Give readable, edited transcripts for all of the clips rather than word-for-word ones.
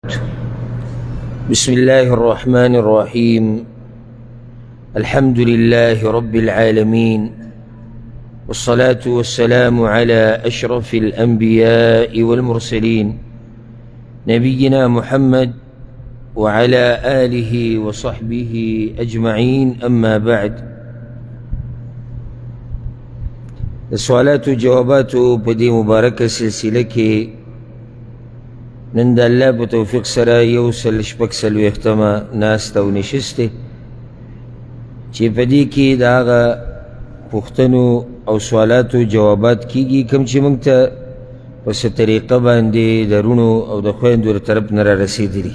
بسم الله الرحمن الرحيم. الحمد لله رب العالمين، والصلاة والسلام على أشرف الأنبياء والمرسلين نبينا محمد وعلى آله وصحبه أجمعين. أما بعد، السؤالات وجوابات بدي مباركة سلسلة كي نن د الله په توفیق سره یو سل شپږ څلوېښتمه ناسته او نشسته چې په دې کې د هغه پوښتنو او سوالاتو جوابات کیږي کوم چې موږ ته په څه طریقه باندې د رونو او د خویندو له طرف نه رارسېدلي.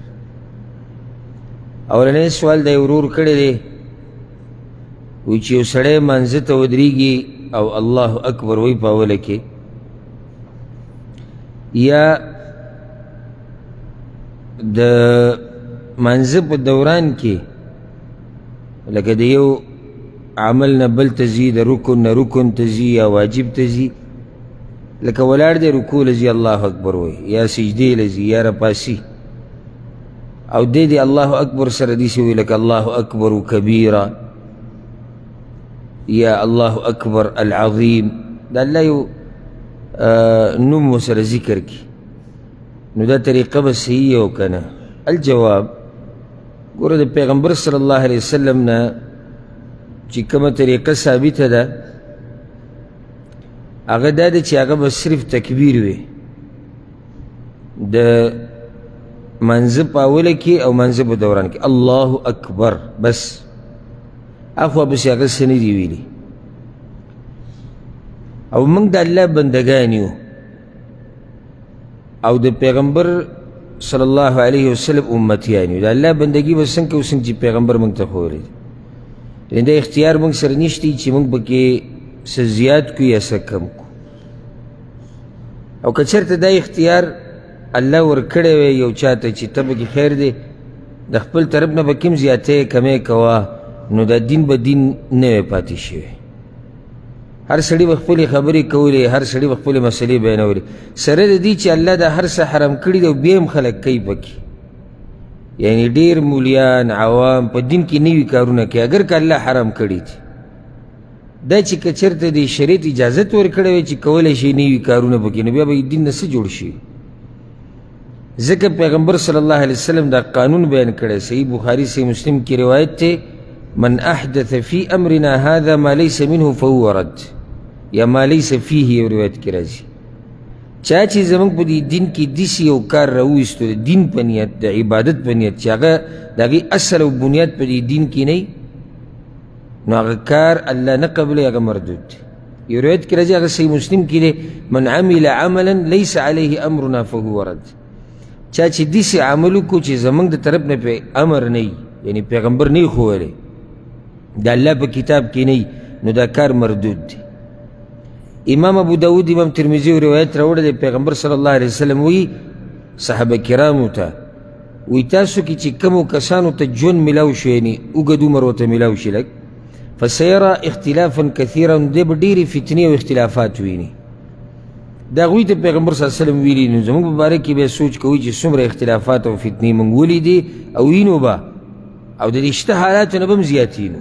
اولنی سوال د یو ورور کړی دی، وایي چې یو سړی مانځه ته ودرېږي او الله اکبر وایي په اوله کې، یا د منځه په دوران کې لکه د یو عمل نه بل ته ځي، د رکن نه رکن ته ځي، یا واجب ته ځي، لکه ولاړ دی رکوع له ځي الله اکبر وایي، یا سجدې له ځي، یا رپاسي، او دی د الله اکبر سره داسې وایي لکه الله اکبر کبیره، یا الله اکبر العظیم، د الله یو نوم ورسره ذکر کړي. نو دا طریقه به صحیح او که نه؟ الجواب، ګوره د پیغمبر صلی الله علیه وسلم نه چې کومه طریقه ثابته ده هغه دا ده چې هغه به صرف تکبیر وي د منځه په اوله کې او منځه په دوران کې، الله اکبر بس، اخوا بس هغه څه نه دي ویلي. او موږ د الله بندګان یو او د پیغمبر صلی الله علیه وسلم امتیان یو. د الله بندګي به څنګه کوو څنګه چې پیغمبر موږ ته ښوولی دی. یعنې دا اختیار موږ سره نشته چې موږ پکې څه زیات کړو یا څه کم کړو. او که چېرته دا اختیار الله ورکړی وی یو چا ته چې ته پکې خیر دی د خپل طرف نه به کوم زیاتی کمی کوه، نو دا دین به دین نه وی پاتې شوی. هر سړي به خپلې خبرې کولې، هر سړي به خپلې مسلې بیانولې، سره د دې چې الله دا هر څه حرام کړي دی او بیا هم خلک کوي پکې. یعنې ډېر مولیان عوام په دین کې نوي کارونه کوي اگر که الله حرام کړي دي. دا چې که چېرته د شریعت اجازت ورکړی وی چې کولی شي نوي کارونه پکې، نو بیا به دین نه څه جوړ شي. ځکه پیغمبر صلی الله علیه وسلم دا قانون بیان کړی. صحیح بخاري صحیح مسلم کی روایت ته، من احدث فی امرنا هذا ما لیس منه فهو رد، یا ما لیس فیه یو روایت کې راځي. چا چې زموږ په دې دین کې داسې یو کار راوویستو د دین په نیت، د عبادت په نیت چې هغه د هغې اصل او بنیاد په دې دین کې نه وي، نو هغه کار الله نه قبلوي، هغه مردود دی. یو روایت کې راځي، هغه صحیح مسلم کې دی، من عمل عملا لیس علیه امرنا فهو رد. چا چې داسې عمل وکړو چې زموږ د طرف نه پې امر نه وي، یعنې پیغمبر نه یې ښوولی، د الله په کتاب کې نه وي، نو دا کار مردود دی. امام ابو داود امام ترمذي روایت راوړی دی، پیغمبر صلی الله علیه وسلم وی صحابه کرامو ته، وی تاسو کې چې کومو کسانو ته ژوند میلاو شو، یعنې اوږد عمر ورته میلاو شي لږ، فسیرا اختلافا کثیرا، دی به ډېرې فتنې او اختلافات ویني. دا هغوی ته پیغمبر صلی الله علیه وسلم ویلي. نو زموږ په باره کې بیا سوچ کوئ چې څومره اختلافات او فتنې موږ ولیدې او وینو به، او د دې شته حالاتو نه به هم زیاتینو.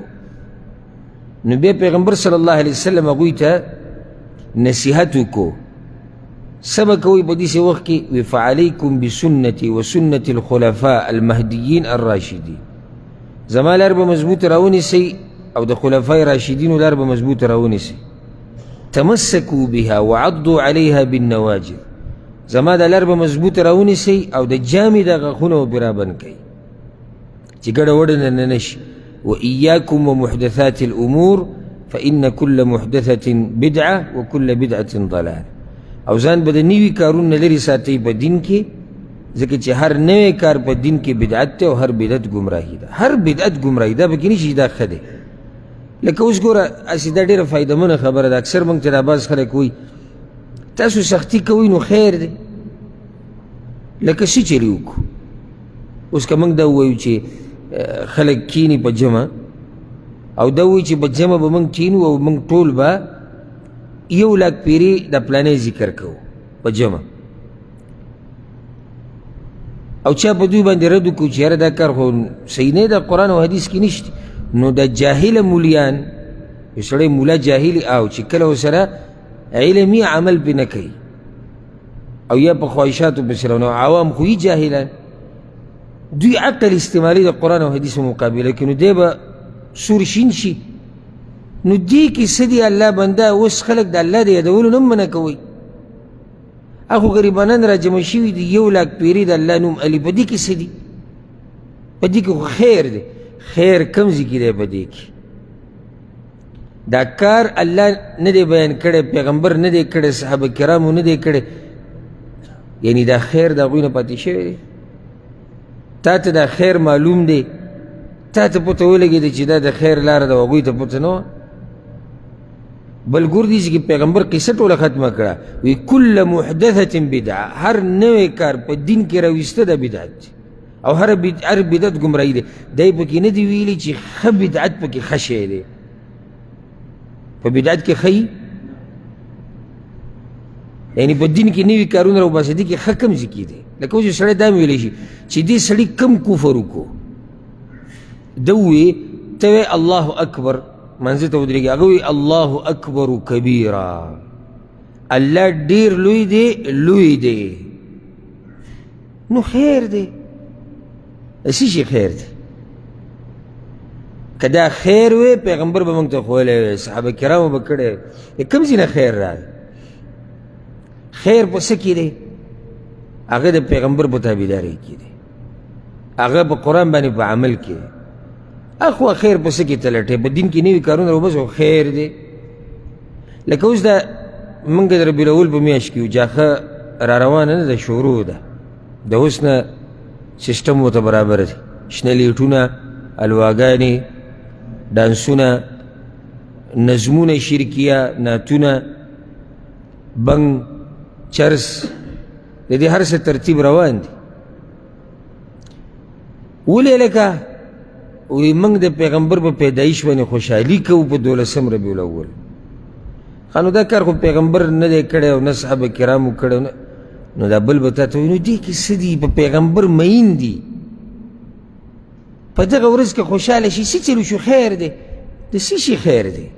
نو بیا پیغمبر صلی الله علیه وسلم هغوی ته نصیحت وکړو. څه به کوئ په داسې وخت کې؟ وی فعلیکم بسنتي و سنت الخلفاء المهدیین الراشدین، زما لار به مضبوط راونیسئ او د خلفای راشدینو لار به مضبوط راونیسئ. تمسکوا بها وعضوا علیها بالنواجذ، زما دا لار به مضبوط راونیسئ او د جامې د غاښونه به رابند کئ چې ګډه وډه نه نشي. وإياكم ومحدثات الأمور فإن كل محدثة بدعة وكل بدعة ضلالة. او ځان به د نوي کارونه لرې ساتئ په دین کې، ځکه چې هر نوی کار په دین کې بدعت دی او هر بدعت ګمراهي ده. هر بدعت ګمراهي ده، پکې نشي دا ښه دی. لکه اوس ګوره هسې دا ډېره فایدهمنه خبره ده. اکثر موږ ته دا بعض خلک وایي تاسو سختي کوئ نو خیر دی، لکه څه چلې وکړو. اوس که موږ دا ووایو چې خلک کینی په جمع، او دا وایي چې په جمع به موږ کینو او موږ ټول به 1,00,000 پیرې د پلانې ذکر کوو په جمع، او چا په دوی باندې رد وکړو چې یاره دا کار خو صحیح نه ده قرآن او حدیث کې نشته نو د جاهله مولیان یو سړی مولا جاهلي او چې کله ورسره علمي عمل پې نه کوي او یا په خواهشاتو پسې روان او عوام خو یې جاهلان دوی عقل استعمالي د قرآن او حدیث مقابله کې نو دی به سور شین شي نو دې کې څه دي الله بنده اوس خلک د الله د یادولو نه منع کوئ اخو غریبانان را جمع شوي دي 1 لاک پیرې د الله نوم علي په دې کې څه دي په دې کې خو خیر دی خیر کم ځای کې دی په دې کې دا کار الله نه دی بیان کړی پیغمبر نه دی کړی صحابه کرامو نه دی کړی یعنی دا خیر د هغوی نه پاتې شوی دی تا ته دا خیر معلوم دی تا ته پته ولګېده چې دا د خیر لاره ده هغوی ته پته نه وه بل ګور دي چې پیغمبر قصه ټوله ختمه کړه وی کل محدثة بدعه هر نوی کار په دین کې راویسته د بدعت او هر بدعت ګمراهي دی دی پکې نه دی ویلي چې ښه بدعت پکې ښه شی دی په بدعت کې ښه یعنی په دین کې نوي کارونه راوباسي دي کې ښه کم ځای کې دی لکه اوس سړی دا مې ویلی شي چې دې سړي کم کفر وکړو ده ووې ته وې الله اکبر منځه ته ودرېږي هغه وی الله اکبر کبیرا الله ډېر لوی دی لوی دی نو خیر دی څه شي خیر دی که دا خیر وی پیغمبر به موږ ته ښوولی وی صحابه کرامو به کړی کوم ځای نه خیر راغی خیر په څه کې دی هغه د پیغمبر په تابعدارۍ کې دی هغه په قرآن باندې په عمل کې دی اخو خیر په څه کې ته لټې په دین کې نوي کارونه وبس خیر دی لکه اوس دا موږ د ربیع الاول په میاشت کې یو جاخه را روانه نه ده شروع ده د اوس نه سیسټم ورته برابر دی شنه لیټونه الواګانې ډانسونه نظمونه شرکیه نعتونه بنګ چرس د دې هر څه ترتیب روان دی ولې لکه وی موږ د پیغمبر په پیدایش باندې خوشحالي کوو په 12 ربیع الاول ښه نو دا کار خو پیغمبر نه دی کړی او نه صحابه کرامو کړی نو دا بل به تا ته وایي نو دې کې څه دي په پیغمبر مین دي په دغه ورځ کې خوشحاله شي څه چلو شو خیر دی د څه شي خیر دی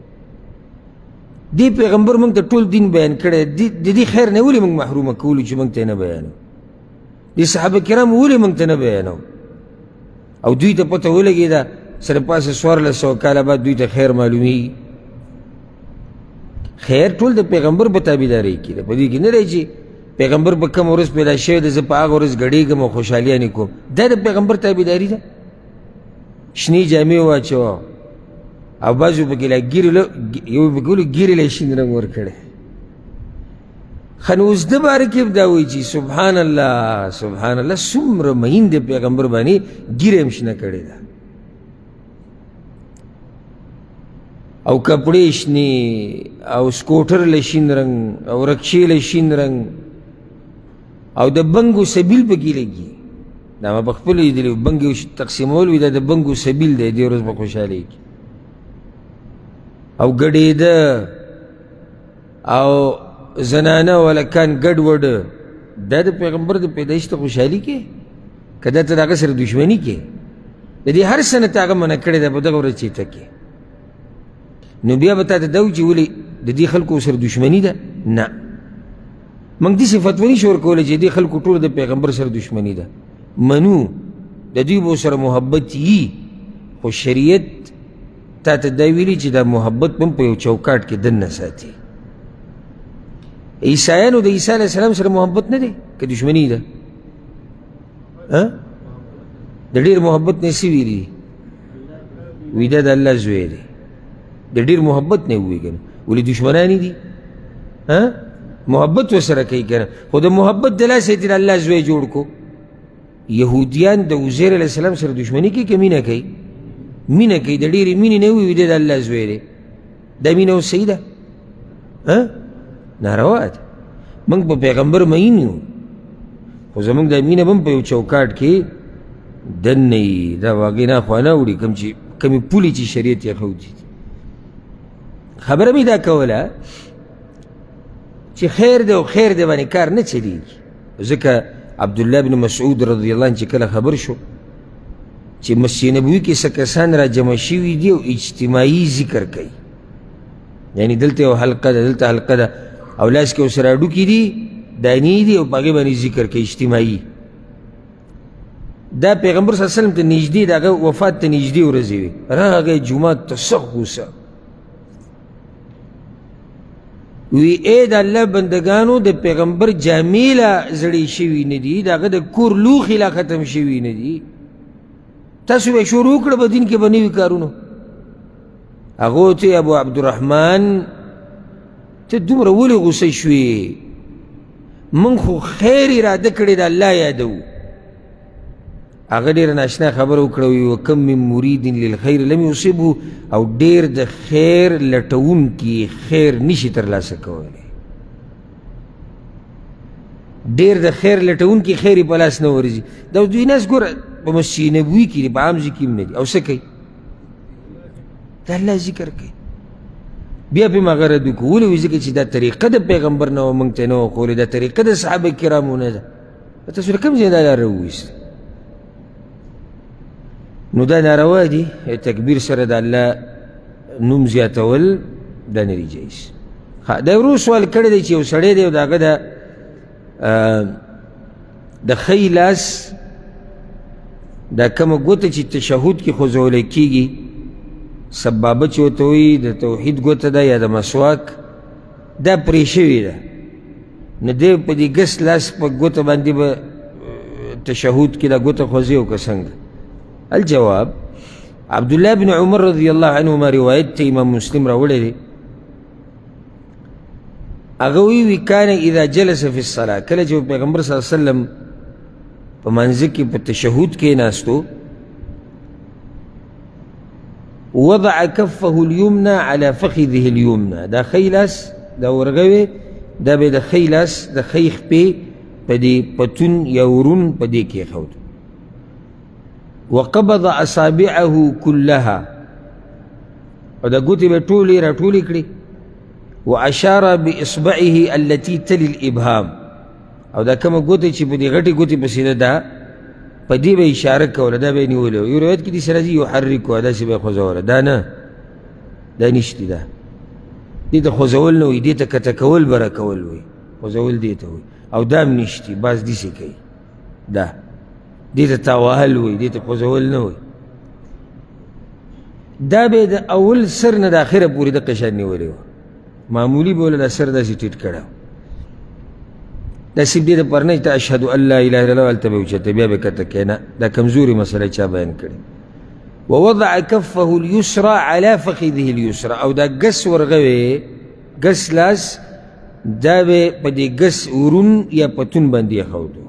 دې پیغمبر موږ ته ټول دین بیان کړی د دې خیر نه ولې موږ محرومه کولو چې موږ ته یې نه بیانو دې صحابه کرامو ولې موږ ته نه بیانو او دوی ته پته ولګېده سره پاسه 1400 کاله بعد دوی ته خیر معلومیږي خیر ټول د پیغمبر په تابعدارۍ کې ده په دې کې نه دی چې پیغمبر په کوم ورځ پیدا شوی دی زه په هغه ورځ ګډېږم او خوشحالیانې کوم دا د پیغمبر تابعداري ده شنې جامې واچوه او بعضو پکې لا یو پکې ولو ګیرې له شین رنګ ورکړی ښه نو اوس ده باره کې دا وایي چې سبحان الله سبحان الله څومره مهین دی پیغمبر باندې ګیره هم شنه کړې ده او کپړې شنې او سکوټر له شین رنګ او رکشې له شین رنګ او د بنګو سبیل پکې لګي دا ما په خپلو لیدلي بنګ یو تقسیمول وي دا د بنګو سبیل دی دې ورځ په خوشحالېږي او ګډېده او زنانه ولکان ګډ وډ دا د پیغمبر د پیدایش ته خوشحالي کې که دا ته د هغه سره دشمني کې د دې هر څه نه ته هغه منع کړې ده په دغه ورځ چېته کې نو بیا به تا ته دا وي چې ولې د دې خلکو سره دشمني ده نه موږ داسې فتوه نشو ورکولی چې دې خلکو ټوله د پیغمبر سره دشمني ده منو د دوی به سره محبت یي خو شریعت تا ته دا ویلي چې دا محبت هم په یو چوکاټ کې دننه ساتي عیسایانو د عیسی علیه السلام سره محبت نه دی که دشمني ده د ډېر محبت نه څه ویلي وي دا د الله زوی دی د ډېر محبت نه ووایي که نه ولې دشمنان دي محبت ورسره کوي که نه خو د محبت د لاسه یې الله زوی جوړ کو یهودیان د عزیر علیه السلام سره دشمني کوي که مینه کوي مینه کوي د ډېرې مینې نه وي دی د الله زوی دی دا مینه اوس صحیح ده ناروا ده موږ په پیغمبر مین یو خو زموږ دا مینه به هم په یو چوکاټ کې دننه وي دا واقع نه خوا نه وړي کومې پولې چې شریعت یې ښودي خبره مې دا کوله چې خیر دی او خیر دی باندې کار نه چلېږي ځکه عبدالله بن مسعود رضی الله عنه چې کله خبر شو چې مسجد نبوي کې څه کسان را جمع شوي دي او اجتماعي ذکر کوي، یعنی دلته یو حلقه ده، دلته حلقه ده، او لاس کې ورسره هډوکي دي، دانې دي، او په هغې باندې ذکر کوي اجتماعي. دا پیغمبر صلی الله علیه وسلم ته نږدې د هغه وفات ته نږدې ورځې وې، راغی جومات ته سخت غوسه، وی ای د الله بندگانو د پیغمبر جامې لا زړې شوي نه دي، د هغه د کور لوښي لا ختم شوي نه دي، تاسو به شروع کړه په دین کې به نوي کارونو. هغه ورته ابو عبدالرحمن ته دومره ولې غوسه شوې؟ موږ خو خیر اراده کړې د الله یادوو. هغه ډېره ناشنا خبره وکړه، وی وکم من مرید للخیر لم یصبه، او ډېر د خیر لټونکي خیر نشي ترلاسه کولی، ډېر د خیر لټونکي خیر یې په لاس نه ورځي. دا دوی ناس ګوره په مسجد نبوي کې دي، په عام ځای کې هم نه دي، او څه کوي؟ د الله ذکر کوي. بیا پې ما غرض وکړو، ولې وایي ځکه چې دا طریقه د پیغمبر نه وه، موږ ته یې نه وه ښولې، دا طریقه د صحابه کرامو نه ده. تاسو له کوم ځای دا لاره وویسته؟ نو دا ناروا دي، تکبیر سره د الله نوم زیاتول دا نه دي جایز. دا ورو سوال کړی دی چې یو سړی دی او د هغه د ښی لاس دا کومه ګوته چې تشهد کې خوځولی کېږي، سبابه چې ورته وایي، د توحید ګوته ده یا د مسواک، دا پرې شوې ده. نو دی په دې ګس لاس په ګوته باندې به تشهد کې دا ګوته خوځي او که څنګه؟ الجواب، عبدالله بن عمر رضی الله عنهما روایت ته امام مسلم راوړی دی، هغه وی کان اذا جلس فی الصلاة، کله چې پیغمبر صلی الله علیه وسلم په منځ کې په تشهد کې ناستو، وضع کفه الیمنى علی فخذه الیمنى، دا ښی لاس دا ورغوی دا به د ښی لاس د ښی خپې په دې پتون یا ورون په دې کېښود، وقبض اصابعه كلها، او دا ګوتې به ټولې راټولې کړې، واشار باصبعه التي تلي الابهام، او دا کومه ګوتې چې په دې غټې ګوتې پسې ده دا په دې به اشاره کوله، دا به یې نیولې. یو روایت کې داسې راځي یحرکها، داسې به یې خوځوله، دا نه، دا نشته، دا دې ته خوځول نه وایي، دې ته کته کول به راکول وایي، خوځول دې ته وایي، او دا هم نشته، بعض داسې کوي، دا دې ته تاوهل وایي، دې ته خوځول نه وایي. دا به د اول سر نه د اخره پورې دقه شان نیولې وه، معمولي به وله دا سر داسې ټیټ کړی و، دا صرف دې دپاره نه چې ته اشهد ان لا اله الا الله هلته به اوچته بیا به کته کې نه، دا کمزورې مسله چا بیان کړې. ووضع کفه اليسرى على فخذه اليسرى، او دا ګس ورغوی، ګس لاس دا به په دې ګس ورون یا پتون باندې ایښودو.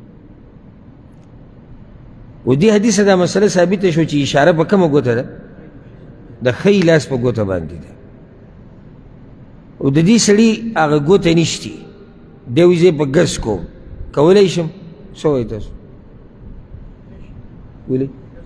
و دې حدیثه دا مسله ثابته شو چې اشاره په کومه ګوته ده؟ د ښی لاس په ګوته باندې ده، او د دې سړي هغه ګوته نشتي، دی وایي زه په ګس کوم، کولی شم؟ څه وایي تاسو؟ ولې؟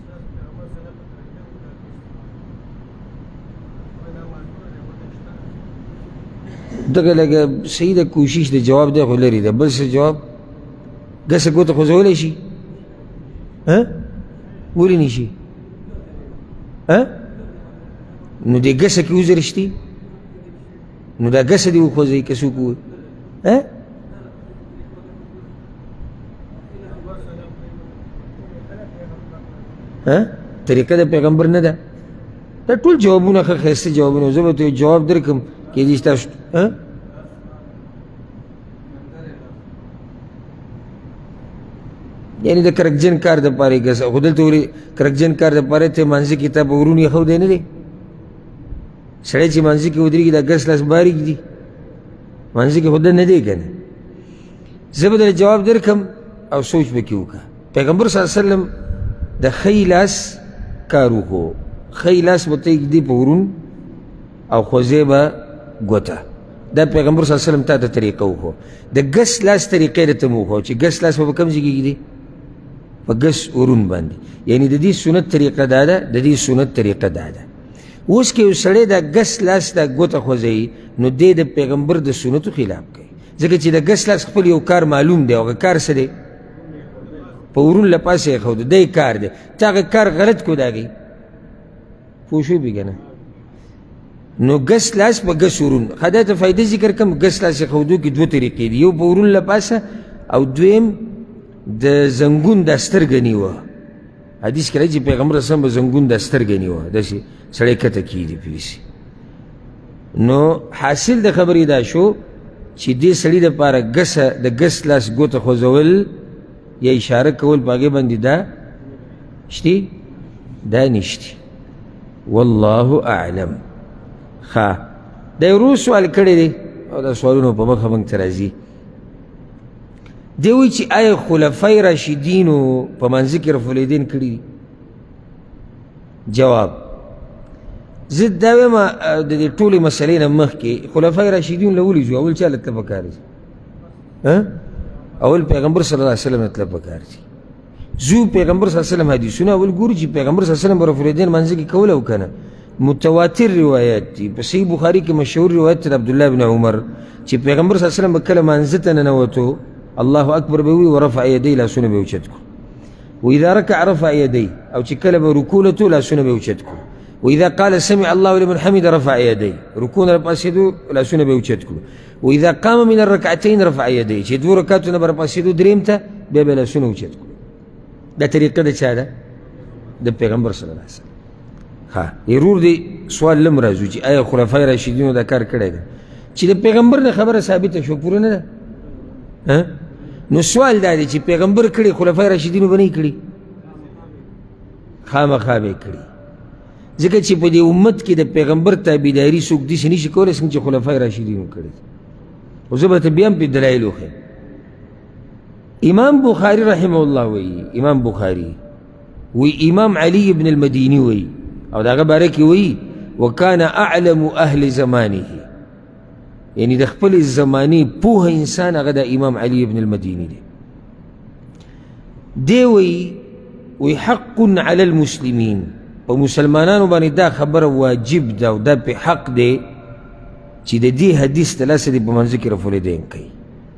دغه لږه صحیح ده، کوشش د جواب دی خو لرې ده، بل څه جواب؟ ګسه ګوته خوځولی شي؟ ولې نشي؟ نو دې ګسه کې وزرشتي، نو دا ګسه دې وخوځوي که څوک ووایي. طریقه د پیغمبر نه ده؟ دا ټول جوابونه ښه ښایسته جوابونه، زه به ته یو جواب درکړم کېدای شي تاسو یعنی د کرکجن کار دپاره یې ګس، خو دلته ولې کرکجن کار دپاره ته مانځه کې تا په ورون ایښودی نه دی؟ سړی چې مانځه کې ودرېږي دا ګس لاس باریک دي، مانځه کې خو ده نه دی که نه. زه به درله جواب درکړم او سوچ به کې وکړه. پیغمبر صلی الله علیه وسلم د ښی لاس کار وکړو، ښی لاس به ته ږدي په ورون او خوځې به ګوته، دا پیغمبر صلی الله علیه وسلم تا ته طریقه وکړو. د ګس لاس طریقه یې درته مو وښوه چې ګس لاس به په کوم ځای کې ږدي؟ په ګس ورون باندې، یعنی د دې سنت طریقه دا ده، د دې سنت طریقه دا ده. اوس که یو سړی دا ګس لاس دا ګوته خوځوي، نو دی د پیغمبر د سنتو خلاف کوي، ځکه چې د ګس لاس خپل یو کار معلوم دی، او هغه کار څه دی؟ په ورون له پاسه یې ښوده دی کار دی تا هغه کار غلط کو دا کوي پوه شوې بې که نه نو ګس لاس په ګس ورون ښه دا ته فایده ذکر کړم ګس لاس یې ښودو کې دوه طریقې دي یو په ورون له پاسه او دویم د زنګون دا سترګه نیوه حدیث کې راځي چې پیغمبر اسلام به زنګون دا سترګه نیوه داسې سړی کته کېږي پلیسي نو حاصل د خبرې دا شو چې دې سړي دپاره د ګس لاس ګوته خوځول یا اشاره کول په هغې باندې دا شتي دا نشتي والله اعلم ښه دا یو روز سوال کړی دی او دا سوالونه په مخه موږ ته راځي دی وایي چې آیا خلفای راشدینو په منځه کې رفع الیدین کړي دي جواب زه دا وایم د دې ټولې مسلې نه مخکې خلفای راشدین له ولې ځو اول چا له تله پکار دي اول پیغمبر صلی الله علیه وسلم له تله پکار دي زو پیغمبر صلی الله علیه وسلم حدیثونه اول ګورو چې پیغمبر صلی الله علیه وسلم به رفع الیدین منځه کې کوله او که نه متواتر روایات دي په صحیح بخاري کې مشهور روایت د عبدالله بن عمر چې پیغمبر صلی الله علیه وسلم به کله منځه ته ننوتو الله اکبر به وي ورفع یدی لاسونه به اوچت کړو واذا رکع رفع یدی او چې کله به رکوع لتو لاسونه به اوچت کړو واذا قال سمع الله لمن حمد رفع یدی رکوع نه پاسېدو لاسونه به اوچت کړو واذا قام من الركعتين رفع یدی چې دوه رکعتونه به پاسېدو دریم ته بیا به لاسونه اوچت کړو دا طریقه د چا ده د پیغمبر صلی الله علیه وسلم ها ضرور دی سوال لم راځو چې آیا خلفای راشدینو دا کار کړی دی چې د پیغمبر نه خبره ثابته شو پوره نه ده نو سوال دا دی چې پیغمبر کړي خلفای راشدینو به نه یې کړي خامخا به یې کړي ځکه چې په دې امت کې د پیغمبر تابعداري څوک داسې نشي کولی څنګه چې خلفای راشدینو کړي خو زه به ته بیا هم پې دلایل وښیم امام بخاري رحمه الله وایي امام بخاري وی امام علی بن المدینی وایي او د هغه باره کې وایي وکان اعلم اهل زمانه یعنی د خپل زمانې پوهه انسان هغه د امام علی ابن المدیني دی وی حق علی المسلمین په مسلمانانو باندې دا خبره واجب ده او دا په حق دی چې د دې حدیث تلاسه دی په منځ کې رفع الیدین کوي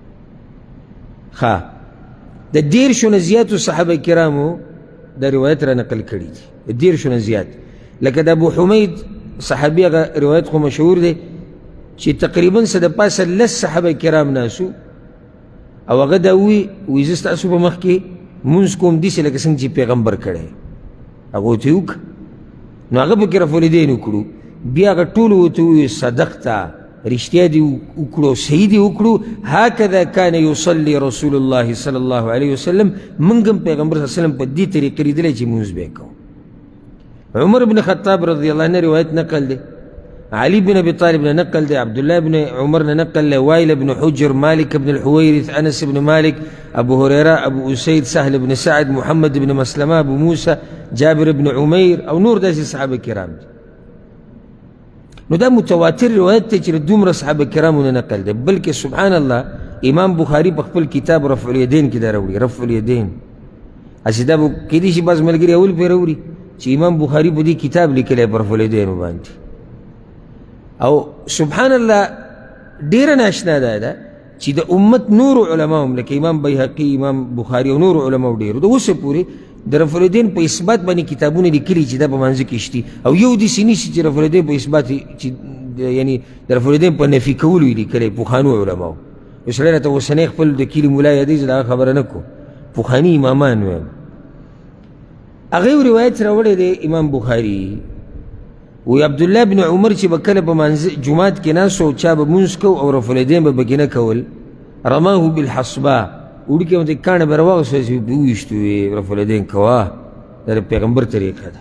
ښه د دیرشو نه زیاتو صحابه کرامو دا روایت را نقل کړي دي د دیرشو نه زیات لکه د ابو حمید صحابي هغه روایت خو مشهور دی چې تقریبا څه د پاسه لس صحابه کرام ناسو او هغه دا وی زه ستاسو په مخ کې مونځ کوم داسې لکه څنګه چې پیغمبر کړی هغه ورته وکړه نو هغه پکې رفع الیدین وکړو بیا هغه ټولو ورته وویل صدقته رښتیا دې وکړو صحیح دې وکړو هکذا کان یصلي رسول الله صلی الله علیه وسلم موږ هم پیغمبر صلی الله علیه وسلم په دې طریقې لیدلی چې مونځ به یې کوو عمر بن خطاب رضی الله عنه روایت نقل دی علي بن ابي طالب نے نقل دے عبداللہ بن عمر نے نقل لے وائل بن حجر مالک بن الحويرث انس بن مالک ابو هريره ابو اسید سهل بن سعد محمد بن مسلمه ابو موسى جابر بن عمير او نور داسې صحابه کرام دي نو دا متواتر روایت ته چې دومره صحابه کرامو نه نقل دی بلکې سبحان الله امام بخاري په خپل کتاب رفع الیدین کې دا راوړي رفع الیدین هسې دا به کیدای شي بعض ملګري اول پرې راوړي چې امام بخاري په دې کتاب لیکلی په رفع الیدینو باندې او سبحان الله ډیره ناشنا ده چې د امت نور علما هم لکه امام بیهقي امام بخاري او نور علما ډیرو د اوسه پورې د رفع الیدین په اثبات باندې کتابونه لیکلي چې دا په منځ کې شتي او یو داسې نشي چې رفع الیدین په اثبات چې یعنی د رفع الیدین په نفي کولو یې لیکلی پخوانو علماو یو سړی راته اوسنی خپل د کلي ملا یادوي زه د هغه خبره نه کوم پخواني امامان ویم هغه یو روایت راوړی دی امام بخاري وی عبدالله بن عمر چې به کله په جومات کې ناست او چا به مونځ کو او رفع الیدین به پکې نه کول رماه بالحصبه وړکې ورته کاڼه به راواغوسته چې وویشتو یې رفع الیدین کوه دا د پیغمبر طریقه ده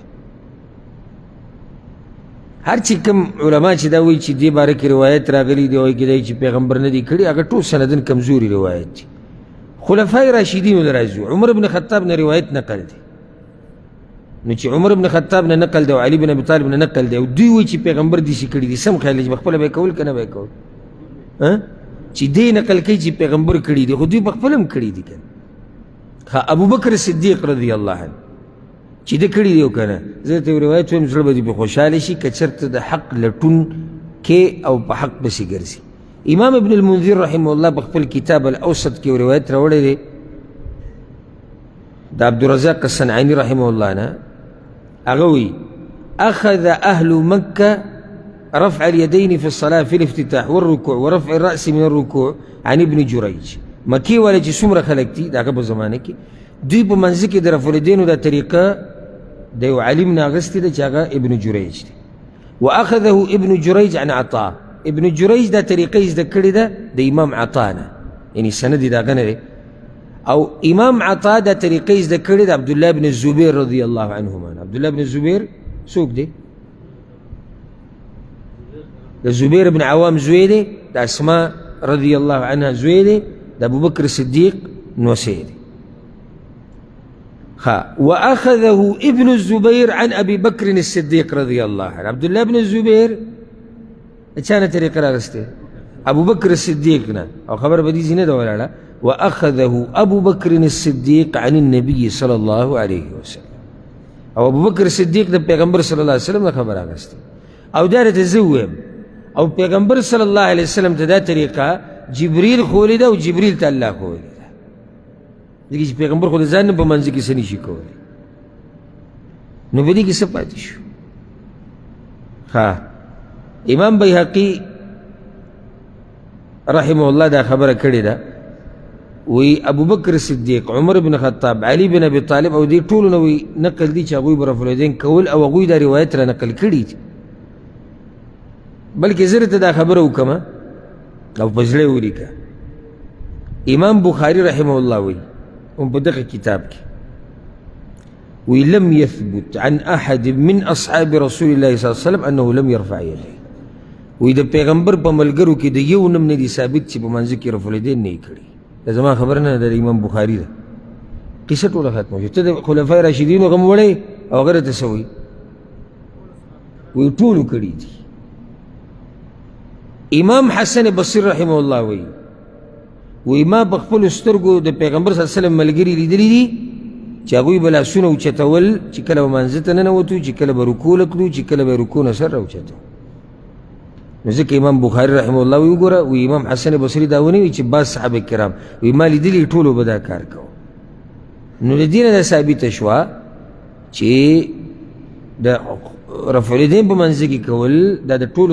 هر چې کوم علما چې دا وایي چې دې باره کې روایت راغلی دی وایي کېدای چې پیغمبر نه دی کړي هغه ټول سندن کمزوري روایت دي خلفای راشدینو نه راځو عمر بن خطاب نه روایت نقل دی نو چې عمر بن خطاب نه نقل دی او علي بن ابي طالب نه نقل دی او دوی وایي چې پیغمبر داسې کړي دي سم خیال دی چې پخپله به یې کول که نه به یې کول چې دی نقل کوي چې پیغمبر کړي دي خو دوی پخپله هم کړي دي که ها ابوبکر صدیق رضی الله عنه چې ده کړي دي او که نه زه ته یو روایت وایم زړه به دې پرې خوشحاله شي که چېرته د حق لټون کې او په حق پسې ګرځي امام ابن المنذر رحمه الله په خپل کتاب الاوسط کې یو روایت راوړی دی دا عبدالرزاق الصنعاني رحمه الله نه أغوي أخذ أهل مكة رفع اليدين في الصلاة في الافتتاح والركوع ورفع الرأس من الركوع عن ابن جريج. مكي ولا چې څومره خلک دي دا په زمانه کې دوی په منځ کې د رفع الیدینو دا طریقه د یو عالم نه اخیستې ده چې هغه ابن جریج دی. واخذه ابن جريج عن عطاء. ابن جريج دا طریقه یې زده کړې ده د امام عطا نه، یعنی سند یې د هغه نه دی. او امام عطا دا طریقه یې زده کړې ده عبد الله بن الزبير رضی الله عنهما. عبد الله بن الزبير څوک دی؟ د زبير بن عوام زوی دی، د اسماء رضی الله عنها زوی دی، د ابو بکر صدیق نوسی دی. واخذه ابن الزبير عن ابي بكر الصديق رضي الله عنه. عبد الله بن الزبير چانه طریقه راغسته؟ ابو بكر الصديق نه، او خبر بدی زینه دا ولاړه. واخذه ابو بكر الصديق عن النبي صلى الله عليه وسلم. او ابو بكر الصديق د پیغمبر صلی الله علیه وسلم خبر راغسته. او دا ته زویم او پیغمبر صلی الله علیه وسلم ته دا طریقه جبريل خولې ده او جبريل ته الله خولې ده. دغه چې پیغمبر خو د ځان په منځ کې څه نشي کولی، نو په دې کې څه پاتې شو؟ امام بیهقي رحمه الله دا خبره کړې ده، وی ابو بکر صدیق، عمر بن خطاب، علي بن ابي طالب او دې ټولو نه وی نقل دي چې هغوی به رفع الیدین کول او هغوی دا روایت را نقل کړي دي. بلکې زه درته دا خبره وکړم او په زړه یې ولیکه. امام بخاري رحمه الله وی هم په دغه کتاب کې وی لم يثبت عن احد من اصحاب رسول الله صلی الله علیه وسلم انه لم يرفع يده. وی د پیغمبر په ملګرو کې د یو نم نه دي ثابت چې په منځ کې رفع الیدین نه یې کړي. دا زما خبره نه ده، د امام بخاري ده. قصه ټوله ختمه شوه. ته د خلفای راشدینو غم وړی او هغه راته څه وایي؟ وی ټولو کړي دي. امام حسن بصري رحمه الله وی ما په خپلو سترګو د پیغمبر صلی الله علیه وسلم ملګري لیدلي دي چې هغوی به لاسونه اوچتول چې کله به منځه ته ننوتو، چې کله به رکوع تلو، چې کله به یې رکوع نه سر راوچتو. نو ځکه امام بخاري رحمه الله وی وګوره، وی امام حسن بصري دا ونه وي چې بعض صحابه کرام وی ما لیدلي ټولو به دا کار کوو. نو د دې نه دا ثابته شوه چې د رفع الیدین په منځ کې کول دا د ټولو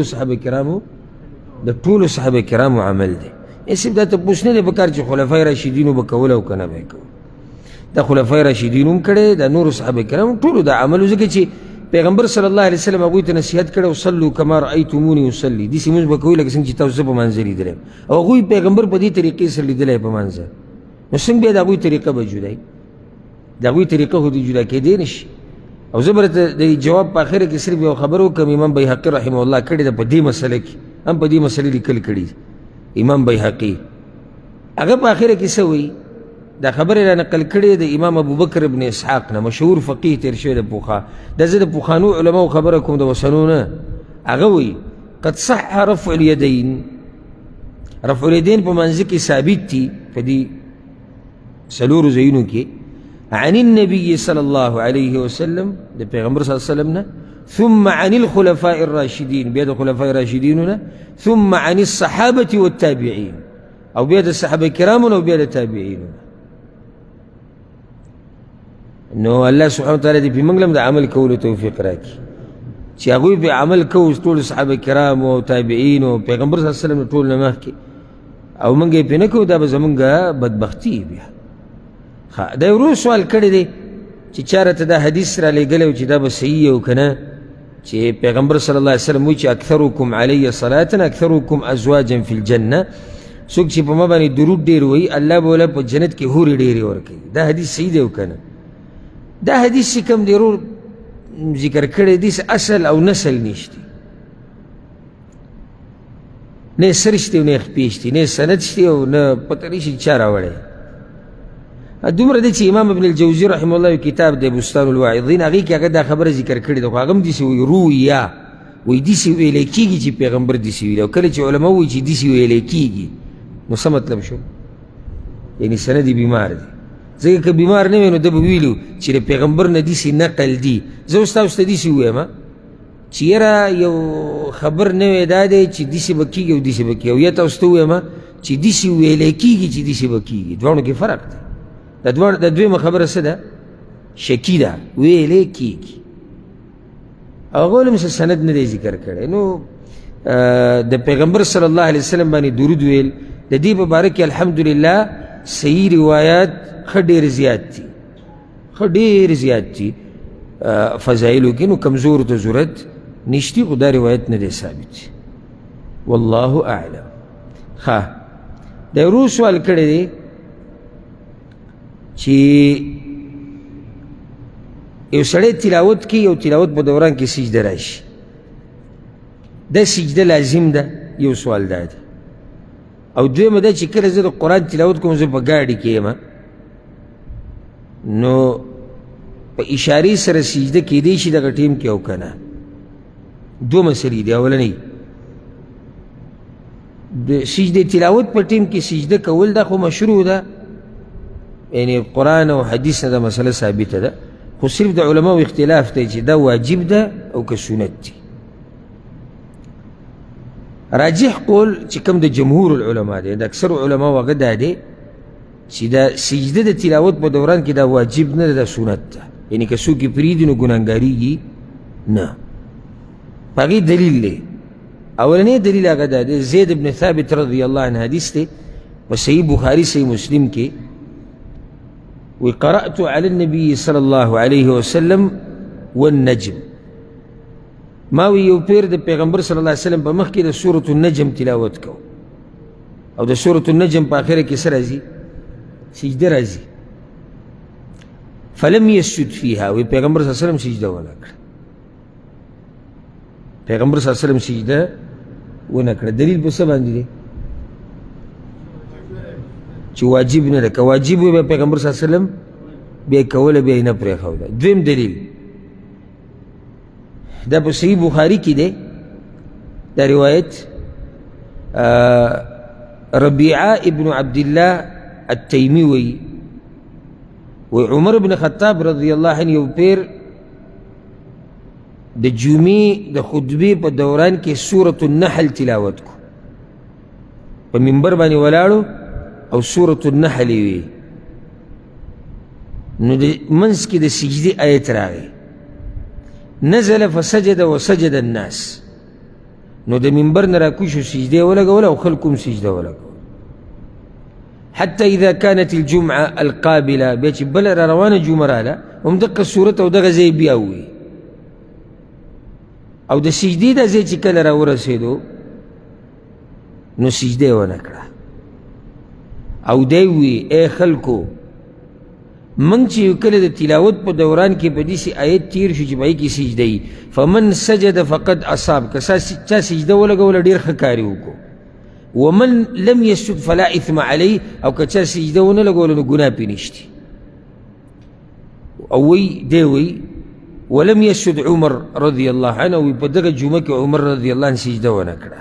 صحابه کرامو عمل دی. اسم دا تپوس نه دی پکار چې خلفای راشدینو به کول او که نه به یې کول. دا خلفای راشدینو هم کړی، دا نورو صحابه کرامو ټولو دا عمل و. ځکه چې پیغمبر صلی الله علیه وسلم هغوی ته نصیحت کړی و صلو کما رأیتموني اصلي، داسې لمونځ به کوئ لکه څنګه چې تاسو زه په منځه لیدلی یم. او هغوی پیغمبر په دې طریقې سره لیدلی په منځه، نو څنګه بیا د هغوی طریقه به جدایي؟ د هغوی طریقه خو دې جدا کېدی نه شي. او زه به درته د جواب په اخره کې صرف یو خبره وکړم. امام بیهقي رحمه الله کړې ده په دې مسله کې، هم په دې مسلې لیکل کړي دي امام بیهقي. هغه په اخره کې څه وایي؟ دا خبره را نقل کړې د امام ابو بکر ابن اسحاق نه، مشهور فقیه تېر شوی د پوخا. دا زه د پوخانو علماو خبره کوم، د اوسنو نه. هغه وایي قد صح رفع الیدین، رفع الیدین په منځ کې ثابت دي په دې څلورو ځایونو کې عن النبي صلى الله عليه وسلم، د پیغمبر صلی الله علیه وسلم نه، ثم عن الخلفاء الراشدين، بیا د خلفاء الراشدین نه، ثم عن الصحابة والتابعين، او بیا د صحابه کرامو او بیا د تابعین. نو الله سبحانه وتعالی دې په موږ هم د عمل کولو توفیق راکړي چې هغوی په عمل کوو، ټول صحابه کرامو او تابعین او پیغمبر صلی الله علیه وسلم ټول نه مخکې، او موږ یې پرې نه کوو، دا به زموږ بدبختي بیا. دا یو ورو سوال کړی دی چې چا راته دا حدیث را لېږلی و چې دا به صحیح او که نه، چې پیغمبر صلی الله علیه وسلم وایي چې اکثرکم علی صلاة اکثرکم ازواجا فی الجنه، څوک چې په ما باندې درود ډېر وایي الله به وله په جنت کې حورې ډېرې ورکوي. دا حدیث صحیح دی او که نه؟ دا حدیث چې کوم دی ورو ذکر کړی دی اصل او نسل نشته، نه سر شته نه خپې شته، نه سند شته او نه پته نشي چا راوړی. دومره دی چې امام ابن الجوزي رحمه الله کتاب دی بستان الواعظین، هغې کې هغه دا خبره ذکر کړې ده، خو هغه هم داسې وایي رویا، وایي داسې ویلی کېږي چې پیغمبر داسې ویلي، او کله چې علما وایي چې داسې ویلی کېږي نو څه مطلب شو؟ یعنې سند یې بیمار دی. ځکه که بیمار نه وی نو ده به ویلو چې د پیغمبر نه داسې نقل دي. زه اوس تاسو ته داسې ووایم چې یاره یو خبر نه وی دا دی چې داسې به کېږي او داسې به کېږي، او یا تاسو ته ووایم چې داسې ویلی کېږي چې داسې به کېږي. دواړو کې فرق دی. دا دویمه خبره څه ده؟ شکی ده ویلې کیږي او هغه هم څه سند نه دی ذکر کړی نو د پیغمبر صلی الله علیه وسلم باندې درود ویل د دې په باره کې الحمدلله صحیح روایات ښه ډېر زیات دي فضایلو کې نو کمزورو ته ضرورت نشتی خو دا روایت نه دی ثابت والله اعلم ښه د ورو سوال کړی دی چې یو سړی تلاوت کوي یو تلاوت په دوران کې سجده راشي دا سجده لازم ده یو سوال دا دی او دویمه دا چې کله زه د قرآن تلاوت کوم زه په ګاډي کې یم نو په اشارې سره سجده کیدی شي دغه ټیم کې او که نه دوه مسلې دي اولنۍ د سجده تلاوت په ټیم کې سجده کول دا خو مشروع ده یعنی قرآن او حدیث نه دا مسله ثابته ده خو صرف د علماو اختلاف دی چې دا واجب ده او که سنت دی راجح قول چې کوم د جمهور العلماء دی د اکثر علماو هغه دا دی چې دا سجده د تلاوت په دوران کې دا واجب نه ده دا سنت ده یعنی که څوک یې پرېږدي نو ګناهګارېږي نه په هغې دلیل دی اولنی دلیل هغه دا دی زید بن ثابت رضی الله عنه حدیث دی په صحیح بخاري صحیح مسلم کې وقرأت على النبي صلى الله عليه وسلم والنجم ما وی یو پیر د پیغمبر صلی الله علیه وسلم په مخ کې د سورة النجم تلاوت کو او د سورة النجم په آخره کې څه راځي سجده راځي فلم يسجد فيها وی پیغمبر صلی الله علیه وسلم سجده ونه کړه پیغمبر صلی الله علیه وسلم سجده ونه کړه دلیل په څه باندې دی چې واجب نه ده که واجب وي به پیغمبر صلی الله علیه وسلم بیا یې کوله بیا یې نه پرېښوده دویم دلیل دا په صحیح بخاري کې دی دا روایت ربیعه ابن عبدالله التیمی وی عمر بن خطاب رضی الله عنه یو پیر د جمعې د خطبې په دوران کې سورة النحل تلاوت کو په منبر باندې ولاړو او سورة النحل وی نو د منځ کې د سجدې آیت راغی نزل فسجد وسجد الناس نو د منبر نه راکوز شو سجدې ولګوله او خلکو هم سجده ولګوله حتى إذا كانت الجمعة القابلة بیا چې بله را روانه جمعه راله همدغه صورت او دغه ځای بیا ووي او د سجدې دا ځای چې کله را ورسېدو نو سجده یې ونه کړه او دی وی ای خلکو من چې یو کله د تلاوت په دوران کې په داسې آیت تیر شو چې په هغې کې سجده وي فمن سجد فقد اصاب که چا سجده ولګوله ډېر ښه کار یې وکړو ومن لم يسجد فلا اثم علیه او که چا سجده ونه لګوله نو ګناه پرې نشته او وی دی وی ولم يسجد عمر رضی الله عنه وی په دغه جمعه کې عمر رضی الله عنه سجده ونه کړه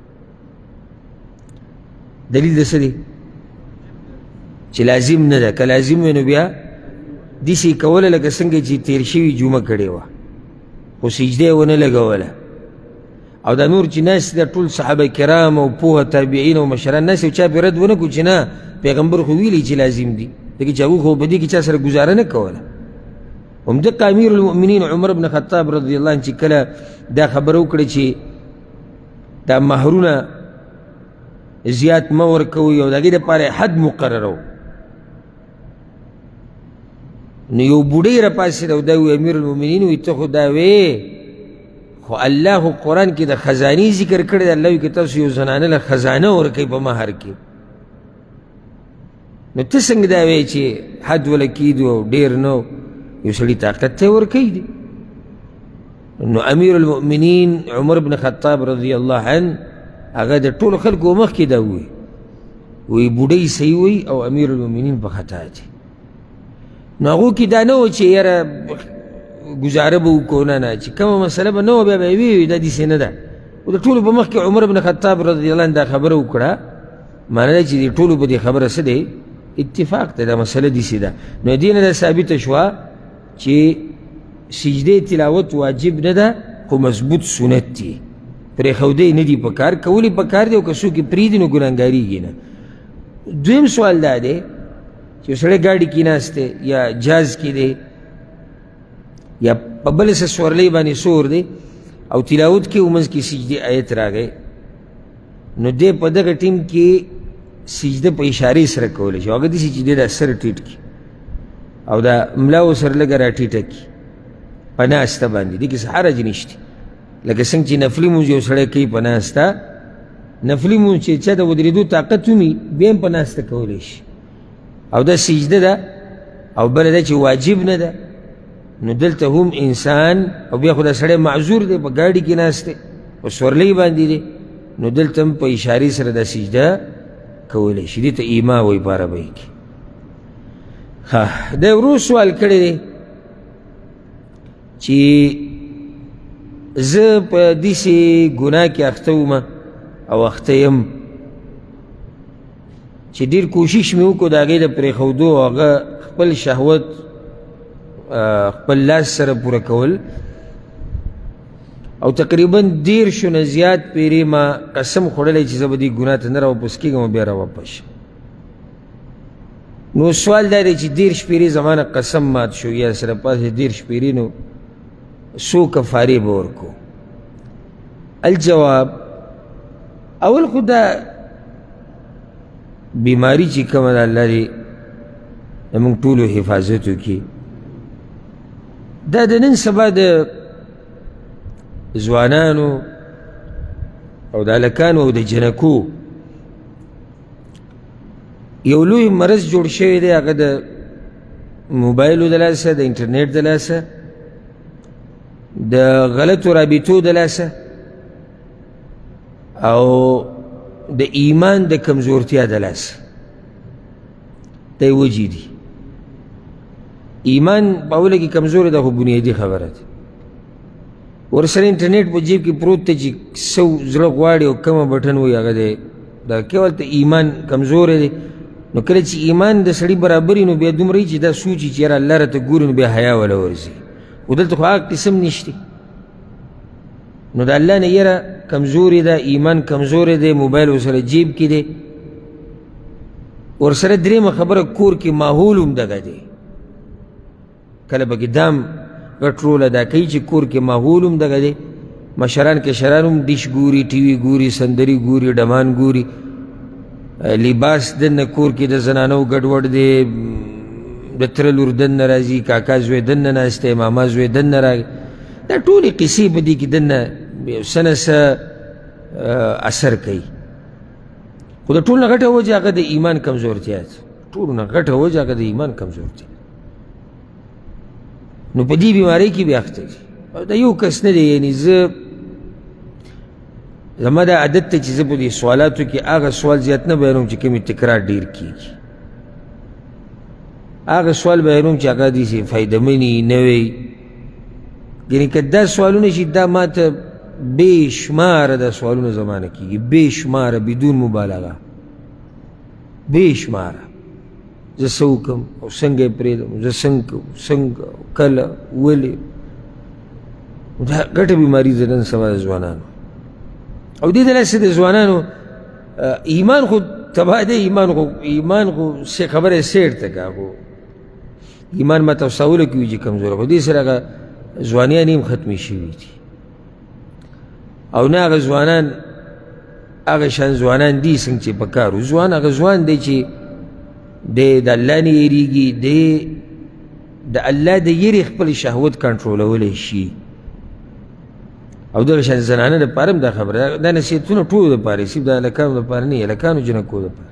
دلیل د څه دی چې لازم نه ده که لازم وي نو بیا داسې یې کوله لکه څنګه چې تېر شوي جمعه کړې وه خو سجده یې ونه لګوله او دا نور چې ناست ده ټول صحابه کرام او پوهه تابعین او مشران ناست او چا پرې رد ونه کړو چې نه پیغمبر خو ویلي چې لازم دي ځکه چې هغوی خو په دې کې چا سره ګزاره نه کوله همدقه امیر المؤمنین عمر بن خطاب رضی الله عنه چې کله دا خبره وکړه چې دا مهرونه زیات مه ورکوئ او د هغې دپاره حد مقرره نو یو بوډۍ راپاڅېد او دا وی امیر المؤمنین وی ته خو دا وی خو الله خو قرآن کې د خزانې ذکر کړی دی الله وی که تاسو یو زنانه له خزانه ورکوئ په مهر کې نو ته څنګه دا وی چې حد وله کېدو او ډېر نه یو سړي طاقت ته یې ورکوي دی نو امیر المؤمنین عمر بن خطاب رضی الله عنه هغه د ټولو خلکو مخکې دا وی بوډۍ صحیح وی او امیر المؤمنین په خطا دی نو هغو کې دا نه و چې یاره ګزاره به وکړو نه چې کومه مسله به نه وه بیا به یې وی دا داسې نه ده خو د ټولو په مخکې عمر بن خطاب رضی الله عنه دا خبره وکړه معنی ده چې د ټولو په دې خبره څه دی اتفاق دی دا مسله داسې ده نو دې نه دا ثابته شوه چې سجدې تلاوت واجب نه ده خو مضبوط سنت دی پرېښودی نه دي پکار کول یې پکار دی او که څوک یې پرېږدي نو ګناهګارېږي نه دویم سوال دا دی چې یو سړی ګاډي کې ناست دی یا جاز کې دی یا په بل څه سورلۍ باندې سور دی او تلاوت کې ومنځ کې سجدې آیت راغی نو دی په دغه ټیم کې سجده په اشارې سره کولی شي هغه داسې چې دی دا سر ټیټ کړي او دا ملا ورسره لږه راټیټه کړي په ناسته باندې دې کې څه حرج نشته لکه څنګه چې نفلي مونځ یو سړی کوي په ناسته نفلي مونځ چې چا د ودرېدو طاقت ومي بیا هم په ناسته کولی شي او دا سجده ده او بله ده چې واجب نه ده نو دلته هم انسان او بیا خو دا سړی معذور دی په ګاډي کې ناست دی په سورلۍ باندې دی نو دلته هم په اشارې سره دا سجده کولی شي دې ته ایما وایي په عربۍ کې دا ورو سوال کړی دی چې زه په داسې ګناه کې اخته وم او اخته یم چې ډېر کوشش مې وکړو د هغې د پرېښودو او هغه خپل شهوت خپل لاس سره پوره کول او تقریبا 10 نه زیات پیرې ما قسم خوړلی چې زه به دې ګناه ته نه راواپس کېږم او بیا راواپس شم نو سوال دا دی چې 10 پیرې زما نه قسم مات شو یا سره پاسې 10 پیرې نو څو کفارې به ورکو الجواب اول خو دا بیماری چې کومه ده الله دې زموږ ټولو حفاظت وکړي دا د نن سبا د ځوانانو او د هلکانو او د جنکو یو لوی مرض جوړ شوی دی هغه د موبایلو د لاسه د انټرنیټ د لاسه د غلطو رابطو د لاسه او د ایمان د کمزورتیا د لاسه دا یې وجې دي ایمان په اوله کې کمزوري ده خو بنیادي خبره ده ورسره انټرنیټ په جیب کې پروت دی چې څه زړه غواړي او کومه بټن وایي هغه دی دا کیول ته ایمان کمزوری دی نو کله چې ایمان د سړي برابر وي نو بیا دومره چې دا سوچي چې یاره الله راته ګوري نو بیا حیا وله ورځي خو دلته خو هغه قسم نشته نو د الله نه یره کمزوري ده ایمان کمزوری دی موبایل ورسره جیب کې دی ورسره درېیمه خبره کور کې ماحول هم دغه دی کله به کې دام غټ رول ادا کوي چې کور کې ماحول هم دغه دی مشران کشران هم ډیش ګوري ټي وي ګوري سندري ګوري ډمان ګوري لباس دننه کور کې د زنانو ګډوډ دی د تره لور دننه راځي کاکا زوی دننه ناست دی ماما زوی دننه راغی دا ټولې قصې به دي کې دننه یو څه نه څه اثر کوي خو د ټول نه غټه وجه هغه د ایمان کمزورتیا ده ټولو نه غټه وجه هغه د ایمان کمزورتیا نو په دې بیمارۍ کې بیا اخته دي دا یو کس نه دی یعنې زه زما دا عادت ته چې زه په دې سوالاتو کې هغه سوال زیات نه بیانوم چې کومې تکرار ډېر کېږي هغه سوال بیانوم چې هغه داسې فایدهمنې نه وي یعنې که دا سوالونه شي دا ما ته بې شماره دا سوالونه زما نه کېږي بې شماره بدون مبالغه بې شماره زه څه وکړم او څنګه یې پرېږدم زه څنګه کوم څنګه کله ولې دا ګټه بیماري ده نن سبا د ځوانانو او دې د لاسه د ځوانانو ایمان خو تباه دی ایمان خو خبره سیټ ته که خو ایمان ما تصوره کې وي چې کمزوره خو دې سره هغه ځوانیان هم ختمې شوي دي او نه هغه ځوانان هغه شان ځوانان دي څنګه چې په کار وو ځوان هغه ځوان دی چې دی د الله نه یېرېږي دی د الله د یېرې خپل شهوت کنټرولولی شي او دغه شان زنانه دپاره هم دا خبره دا نصیحتونه ټولو دپاره صرف د هلکانو دپاره نه هلکانو جنکو دپاره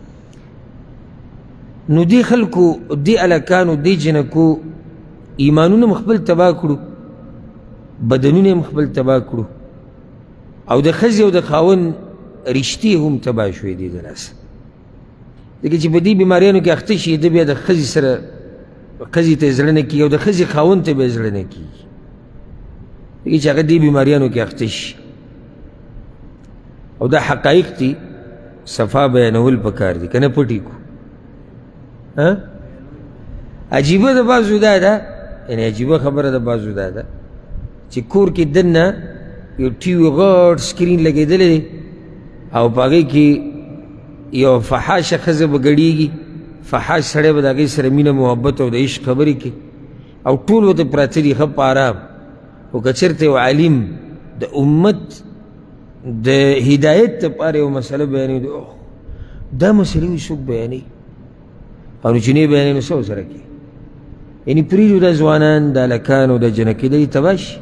نو دې خلکو دې هلکانو دې جنکو ایمانونه هم خپل تباه کړو بدنونه هم خپل تباه کړو او د ښځې او د خاوند رشتې هم تباه شوې دي د لاسه ځکه چې په دې بیماریانو کې اخته شي ده بیا د ښځې سره ښځې ته یې زړه نه کېږي او د ښځې خاوند ته به یې زړه نه کېږي ځکه چې هغه دې بیماریانو کې اخته شي او دا حقایق دي صفا بیانول پکار دي که نه پټي کو عجیبه د بعضو دا ده یعنې عجیبه خبره د بعضو دا ده چې کور کې دننه یو ټي وي غټ سکرین لګېدلی دی او په هغې کې یو فحاشه ښځه به ګډېږي فحاش سړی به د هغې سره مینه محبت او د عشق خبرې کوي او ټول ورته پراته دي ښه په ارام. خو که چېرته یو عالم د امت د هدایت دپاره یو مسله بیانوي، دا مسلې وي څوک بیانوي او چې نه بیانوي نو څه ورسره کوي؟ یعنې پرېږدو دا ځوانان دا هلکان او دا جنکۍ دا دې تباه شي.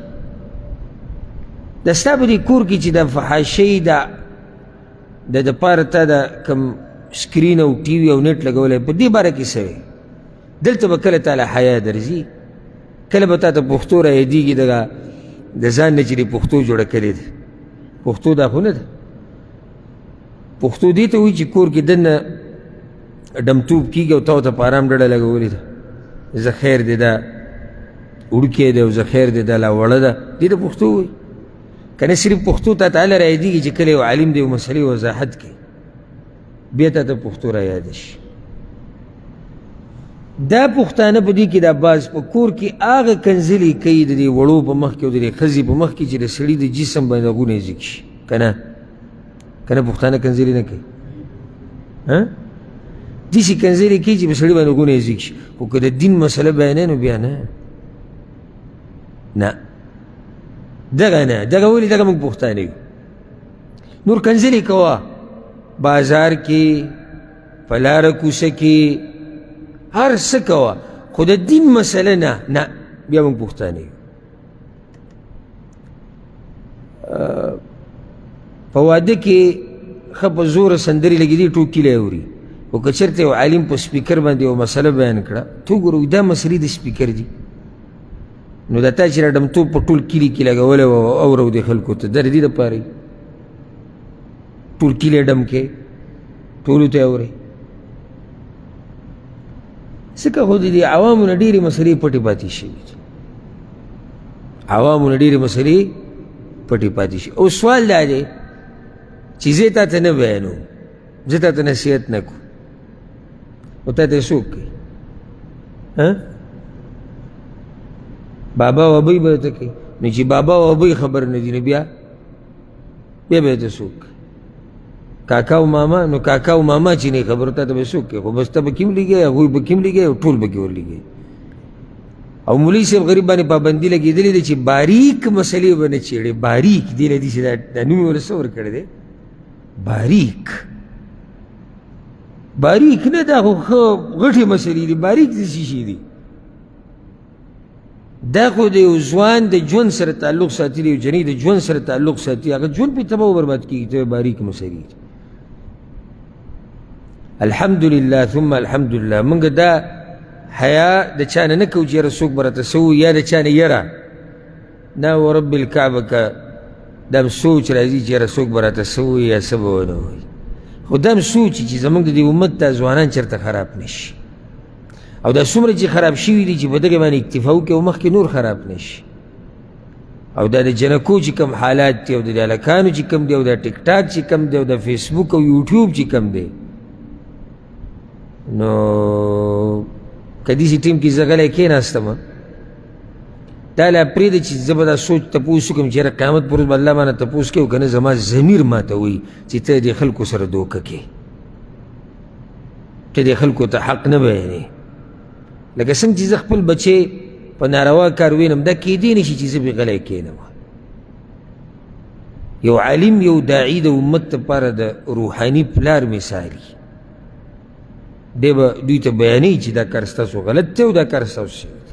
دا ستا په دې کور کې چې دا فحاشۍ د دپاره تا دا کوم سکرین او ټي وي او نیټ لګولی په دې باره کې څه وی؟ دلته به کله تاله حیا درځي، کله به تا ته پښتو را یادېږي دغه د ځان نه چې دې پښتو جوړه کړې ده. پښتو دا خو نه ده. پښتو دې ته وایي چې کور کې دننه ډمتوب کېږي او تا ورته په ارام ډډه لګولې ده، زه خیر دی دا وړوکی دی او زه خیر دی دا لا وړه ده، دې ته پښتو وایي. که نه صرف پښتو تا ته هله را یادېږي چې کله یو عالم د یو مسلې وضاحت کوي بیا تا ته پښتو را یاده شي. دا پښتانه په دې کې دا باز په کور کې هغه کنځلې کوي د دې وړو په مخ کې او د دې ښځې په مخ کې چې د سړي د جسم باندې غونې ځیږ شي. که نه پښتانه کنځلې نه کوي؟ داسې کنځلې کوي چې په سړي باندې غونې ځیږ شي. خو که د دین مسله بیانوي نو بیا نه دغه ولې دغه موږ پښتانه یو. نور کنځلې کوه بازار کې په لاره کوڅه کې هر څه کوه، خو د دین مسله نه بیا موږ پښتانه یو. په واده کې ښه په زوره سندرې لګېدې ټوکیلی اوري، خو که چېرته یو عالم په سپیکر باندې یو مسله بیان کړه ته وګوره دا مسلې د سپیکر دي، نو دا تا چې را ډمتوب په ټول کلي کې لګولی و اورو دې خلکو ته دا د دې دپاره وي. ټول کلی ډم کې ټولو ته اورئ. ځکه خو د دې عوامو نه ډېرې مسلې پټې پاتې شوي دي، عوامو نه ډېرې مسلې پټې پاتې شي. او سوال دا دی چې زه تا ته نه بیانوم، زه تا ته نصیحت نه کوم، نو تا ته څوک کوي؟ بابا و ابوی به ته کوي. نو چې بابا و ابوی خبر نه دي نو بیا به ته څوک کوي؟ کاکا او ماما. نو کاکا او ماما چې نه خبرو ته به څوک کوي؟ خو بس ته به کې هم لګوي، هغوی به کې هم لګوي او ټول به کې ورلګوي. او مولوي صاحب غریب باندې پابندي لګېدلې ده چې باریک مسلې به نه چېړې. باریک دې له دې چې دا نوم یې ورله څه ورکړی دی؟ باریک نه، دا خو ښه غټې مسلې دي. باریک دې څه شي دي؟ دا خو د یو ځوان د ژوند سره تعلق ساتي، د یو جنۍ د ژوند سره تعلق ساتي، هغه ژوند پرې تباه و برباد کېږي. ته باریک مسلې دي. الحمدلله ثم الحمدلله موږ دا حیا د چا نه نه کوو چې یاره څوک به راته څه ووایي یا د چا نه یره نه. ورب الکعبه که دا هم سوچ راځي چې یاره څوک به راته څه ووایي یا څه به ونه وایي. خو دا هم سوچ چې زموږ د دې امت دا ځوانان چېرته خراب نه شي، او دا څومره چې خراب شوي دي چې په دغې باندې اکتفا وکړي او مخکې نور خراب نه شي. او دا د جنکو چې کوم حالات دي او د هلکانو چې کوم دی او دا ټیک ټاک چې کوم دی او د فیسبوک او یوټیوب چې کوم دی، نو که داسې ټیم کې زه غلی کېناستم دا لا پرېږده چې زه به دا سوچ تپوس وکړم چې یاره قیامت پر ورځ به الله مانه تپوس کوي، که نه زما ضمیر ماته وایي چې ته دې خلکو سره دوکه کې، ته دې خلکو ته حق نه بیانې. لکه څنګه چې زه خپل بچې په ناروا کار وینم، دا کېدی نه شي چې زه پرې غلی کېنم. یو عالم یو داعي د امت دپاره د روحاني پلار مثالي دی به دوی ته بیانوي چې دا کار ستاسو غلط دی او دا کار ستاسو شوی دی.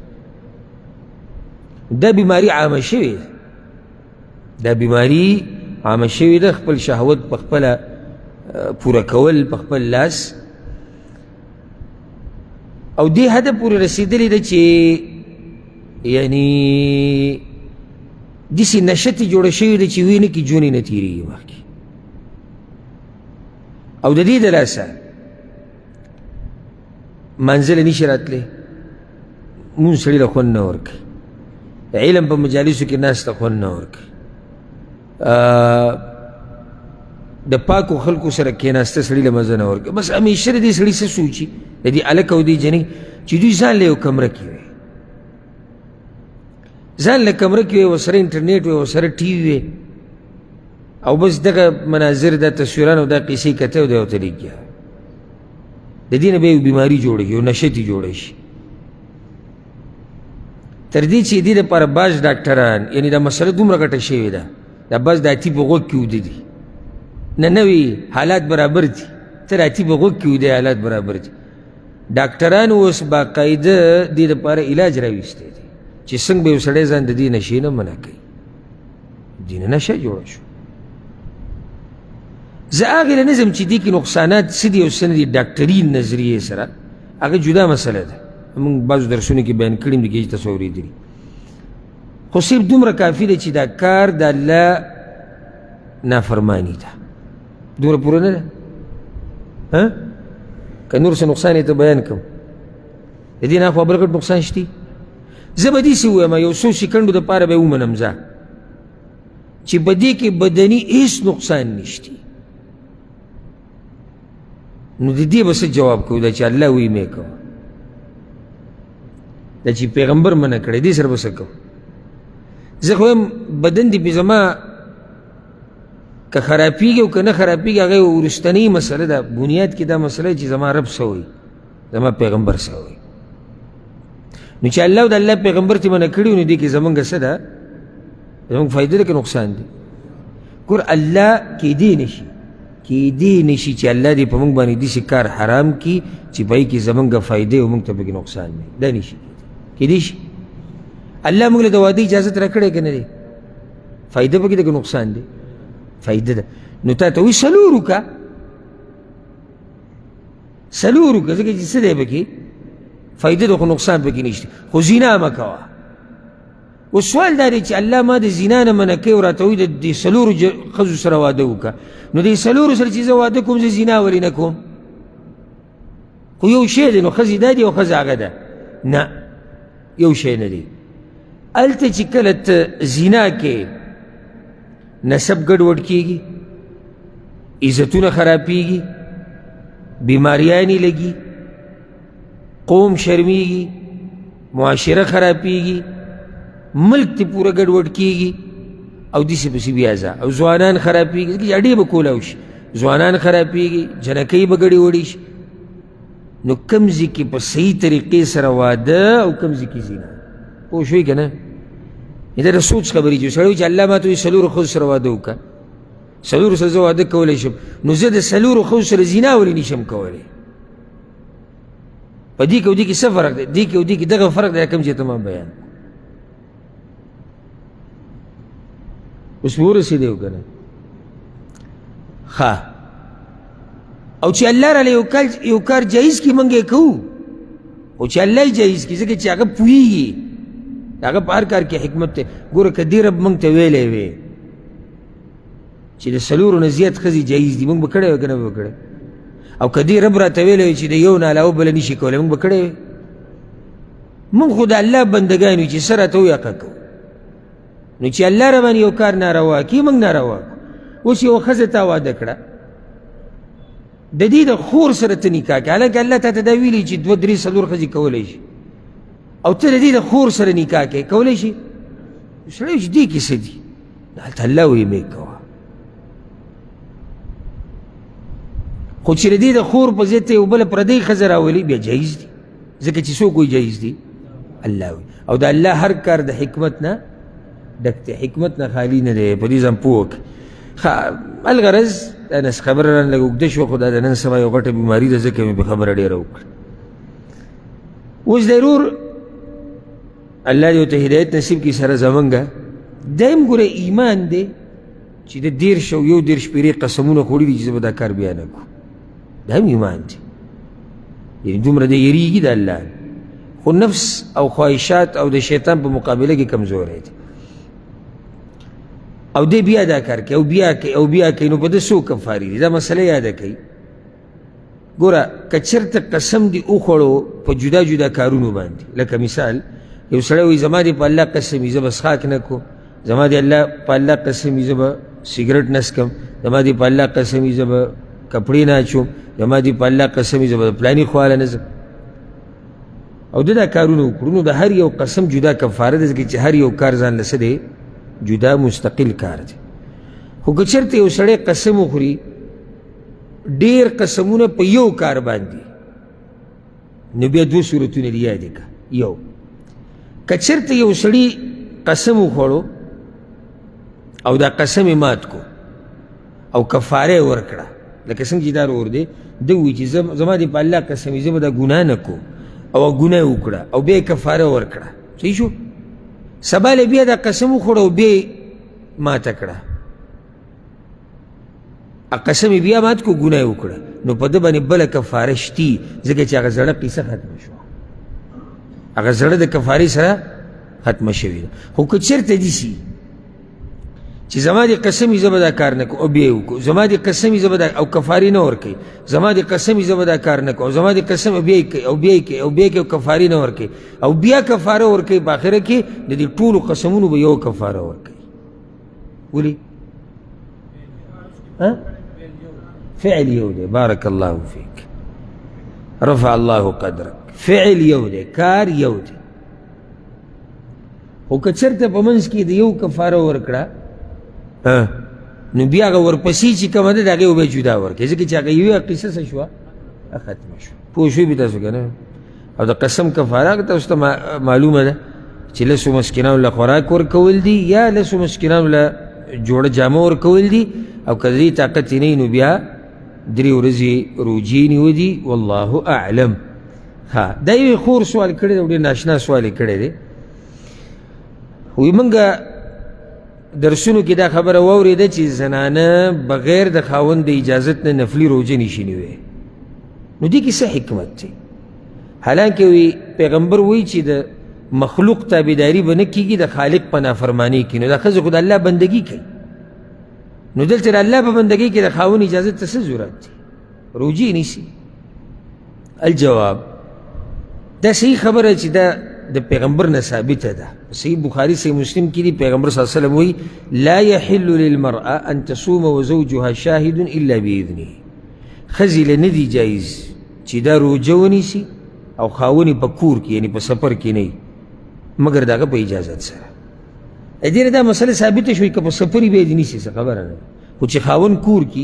دا بیماري عامه شوې ده، دا بیماري عامه شوې ده. خپل شهوت په خپله پوره کول په خپل لاس، او دې هدف پورې رسېدلې ده چې یعنې داسې نشتې جوړه شوې ده چې وینه کې جونې نه تېرېږي مخکې. او د دې د لاسه منزله نشي راتلی، مونځ سړي له خوند نه ورکوي، علم په مجالسو کې ناسته خوند نه ورکوي، د پاکو خلکو سره کېناسته سړي له مزه نه ورکوي. بس همیشه د دې سړي څه سوچي، د دې هلک او دې جنۍ چې دوی ځان له یو کمره کې وي، ځان له کمره کې وي، ورسره انټرنیټ وي، ورسره ټي وي وي، او بس دغه مناظر دا تصویران او دا قیسې کته او دا ورته لګیا، د دې نه به یو بیماري جوړېږي، یو نشتې جوړه شي. تر دې چې دې دپاره بعض ډاکټران یعنې دا مسله دومره ګټه شوې ده دا بعض د اتي په غوږ کې اوده دي نه نوي حالات برابر دي ته د اتي په غوږ کې اوده حالات برابر دي ډاکټران اوس باقاعده دې دپاره علاج راویستی دی چې څنګه به یو سړی ځان د دې نشې نه منع کوي دې نه نشه جوړه شو زه هغې له نظم چې دې کې نقصانات څه دي او څه نه دي ډاکټري نظریې سره هغه جدا مسله ده موږ بعضو درسونو کې بیان کړي دي چې تاسو اورېدلي خو صرف دومره کافي ده چې دا کار د الله نافرماني ده دومره پوره نه ده که نور څه نقصان یې ته بیان کړم د دې نه اخوا بل ګډ نقصان شتي زه به داسې ووایم یو څو سیکنډو دپاره به یې ومنم ځه چې په دې کې بدني هېڅ نقصان نشتي نو د دې به څه جواب کوو دا چې الله وی مې کوه دا چې پیغمبر منع کړی دې سره به څه کوو زه خو یم بدن دې پې زما که خرابېږي او که نه خرابېږي هغه وروستنۍ مسله ده بنیاد کې دا مسله چې زما رب څه وایي زما پیغمبر څه وایي نو چې الله او د الله پیغمبر ته منع کړي نو دې کې زمونږ څه ده زمونږ فایده ده که نقصان دی ګور الله کیدی نشي چې الله دې په موږ باندې داسې کار حرام کي چې په هغې کې زمونږ فایده او موږ ته پکې نقصان نه دا نشي کیدی شي الله موږ له د واده اجازت راکړی که نه دی فایده پکې ده که نقصان دی فایده ده نو تا ته وایي څلور وکړه ځکه چې څه دی پکې فایده ده خو نقصان پکې نشته خو زنا مه کوه اوس سوال دا دی چې الله ما د زنا نه منع کوي او راته وایي د دې څلورو ښځو سره واده وکړه نو دې څلورو سره چې زه واده کوم زه زنا ولې نه کوم خو یو شی دی نو ښځې دا دي او ښځه هغه ده نه یو شی نه دی هلته چې کله ته زنا کې نسب ګډوډ کېږي عزتونه خرابېږي بیماریانې لګي قوم شرمیږي معاشره خرابېږي ملک ته پوره ګډوډ کېږي او داسې پسې بیا ځه او ځوانان خرابېږي ځکه اډې به کولاو شي ځوانان خرابېږي جنکۍ به ګډې وړې شي نو کوم ځای کې په صحیح طریقې سره واده او کوم ځای کې زنا پوه شوې که نه دا د سوچ خبرې چې سړی وایي چې الله ما ته وایي څلورو ښځو سره واده وکړه څلورو سره زه واده کولی شم نو زه د څلورو ښځو سره زنا ولې نشم کولی په دې کې او دې کې څه فرق دی دې کې او دې کې دغه فرق دی کوم چې ته ما بیان اوس مې ورسېدی او که نه ښه او چې الله راله یو کار جایز کړي موږ یې کوو او چې الله یې جایز کړي ځکه چې هغه پوهېږي هغه په هر کار کې حکمت دی ګوره که دې رب موږ ته ویلی وی چې د څلورو نه زیات ښځې جایز دي موږ به کړی وی که نه به کړی او که دې رب راته ویلی وی چې د یو نه علاوه بله نشي کولی موږ به کړی وی موږ خو د الله بندګان یو چې څه راته وایي هغه کوو نو چې الله را باندې یو کار ناروا کړي موږ ناروا کړو اوس یوه ښځه تا واده کړه د دې د خور سره ته نکاح کړه حالانکه الله تا ته دا ویلي چې دوه درې څلور ښځې کولی شي او ته د دې د خور سره نکاح کوې کولی شي سړی چې دې کې څه دي هلته الله وایي مې کوه خو چې د دې د خور په ضد ته یو بله پردۍ ښځه راولي بیا جایز دي ځکه چې څوک وایي جایز دي الله وایي او د الله هر کار د حکمت نه ډک دی حکمت نه خالي نه دی په دې ځان پوه کړي الغرض دا نس خبره رانه لږ اوږده شوه خو دا د نن سبا یو غټه بیماري ده ځکه مې په خبره ډېره وکړه اوس ضرور الله دې ورته هدایت نصیب کړي سره زمونږه دا هم ګوره ایمان دی چې د 10 او 11 پیرې قسمونه خوړي دي چې زه به دا کار بیا نه کړو دا هم ایمان دی یعنې دومره دی یېرېږي د الله خو نفس او خواهشات او د شیطان په مقابله کې کمزوری دی او دی بیا دا کار کوي او بیا کوي نو په ده څو کفارې دي دا مسله یاده کوي ګوره که چېرته قسم دې وخوړو په جدا جدا کارونو باندې لکه مثال یو سړی وایي زما دې په الله قسم وي زه به څښاک نه کوم زما دې په الله قسم وي زه به سګرټ نه څکم زما دې په الله قسم وي زه به کپړې نه اچوم زما دې په الله قسم وي زه به د پلاني خواله نه ځم او ده دا کارونه وکړو نو د هر یو قسم جدا کفاره ده ځکه چې هر یو کار ځان له څه دی جدا مستقل کار دی خو که چېرته یو سړی قسم وخوري ډېر قسمونه په یو کار باندې نو بیا 2 صورتونه دي یاد یې که یو که چېرته یو سړي قسم وخوړو او دا قسم یې مات کو او کفاره یې ورکړه، لکه څنګه چې دا ور دی ده ووایي چې زما دې په الله قسم وي زه به دا ګناه نه کوم او ګناه یې وکړه او بیا یې کفاره ورکړه، صحیح شو؟ سبا له بیا دا قسم وخوړه او بیا یې ماته کړه، قسم یې بیا مات کو ګناه یې وکړه، نو په ده باندې بله کفاره شتي، ځکه چې هغه زړه قصه ختمه شوه، هغه زړه د کفارې سره ختمه شوې ده. خو که چېرته داسي چې زما دې قسم وي زه به دا کار نه کوم او بیا یې وکړو، زما دې قسم وي زه به دا او کفارې نه ورکوي، زما دې قسم وي زه به دا کار نه کوم او زما دې قسم او بیا یې کوي او بیا یې کوي او بیا یې کوي او کفارې نه ورکوي او بیا کفاره ورکوي، په آخره کې د دې ټولو قسمونو به یو کفاره ورکوي. ولې؟ فعل یو دی. بارک الله فیک، رفع الله قدرک. فعل یو دی، کار یو دی. خو که چېرته په منځ کې د یو کفاره ورکړه نو بیا هغه ورپسې چې کومه ده د هغې به جدا ورکړي، ځکه چې هغه یوې قصه څه شوه ختمه شوه. پوه شوي به تاسو که نه؟ او د قسم کفاره تاسو ته معلومه ده چې لسو مسکینانو له خوراک ورکول دي یا لسو مسکینانو له جوړه جامه ورکول دي، او که د دې طاقت یې نه وي نو بیا 3 ورځې روجې نیولي. والله اعلم. دا یو خور سوال کړی دی او ډېر ناشنا سوال یې کړی دی. وایي موږ درسونو کې دا خبره واورېده چې زنانه بغیر د خاوند د اجازت نه نفلي روژه نشي نیوی. نو دې کې څه حکمت دی؟ حالانکه وی پیغمبر وایي چې د مخلوق تابعداري به نه کېږي د خالق په نافرمانۍ کې، نو دا ښځه خو د الله بندګي کوي، نو دلته د الله په بندګۍ کې د خاوند اجازت ته څه ضرورت دی؟ روژې نیسي. الجواب، دا صحیح خبره چې دا د پیغمبر نه ثابته ده. صحیح بخاري صحیح مسلم کې دی پیغمبر صلی الله علیه وسلم وایي لا یحل للمرأة ان تصوم وزوجها شاهد الا باذنه. ښځې له نه دی جایز چې دا روژه ونیسي او خاوند یې په کور کې یعنې په سفر کې نه وي مګر د هغه په اجازت سره. دې نه دا مسله ثابته شوي که په سفر یې بیا دې نیسي څه خبره نه ده، خو چې خاوند کور کې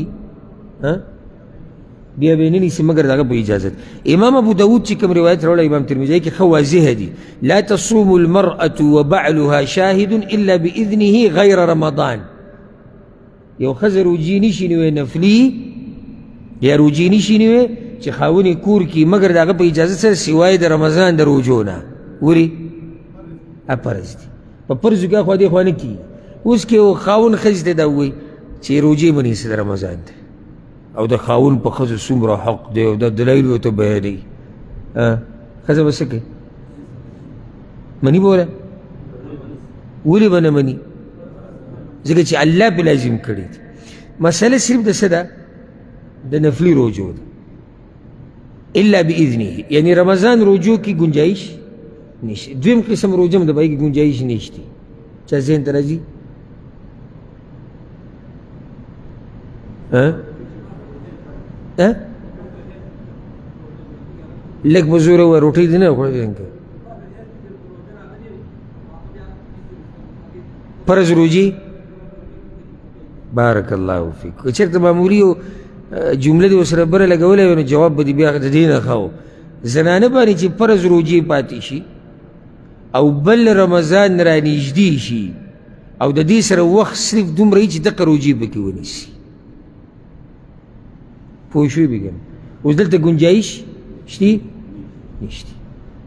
بیا به یې نه نیسي مګر د هغه په اجازت. امام ابو داود چې کوم روایت راوړی امام ترمذي کې ښه واضحه دي، لا تصوم المرأة وبعلها شاهد الا باذنه غیر رمضان. یو ښځه روجې نشي نیوی نفلي یا روجې نشي نیوی چې خاوند یې کور کې مګر د هغه په اجازت سره سوای د رمضان د روجو نه. ورې فرض دي، په فرضو کې خوا دې خوا نه کېږي. اوس کې یو خاوند ښځې ته دا ووایي چې روجې به نیسي د رمضان دی او د خاوند په ښځو څومره حق دی او دا دلایل ورته بیانوي، ښځه به څه کوي؟ مني به وله؟ ولې به نه مني؟ ځکه چې الله پې لازم کړي دي. مسله صرف د څه ده؟ د نفلي روجو ده. الا باذنه یعنی رمضان روجو کې گنجایش نشته. دویم قسم روجه هم د پای کې گنجایش نشته. چا ذهن ته راځي؟ لږ په زوره ووایه روټۍ دې نه خوړې فرض روجې. بارک الله فیک. که چېرته معمولي یو جمله دې ورسره بره لګولی وی نو جواب به دې بیا د دې نه ښه و. زنانه باندې چې فرض روجې پاتې شي او بل رمضان را نږدې شي او د دې سره وخت صرف دومره وي چې دغه روجې پکې ونیسي. پوه شوي بې کنه؟ اوس دلته ګنجایش شتي؟ نشته.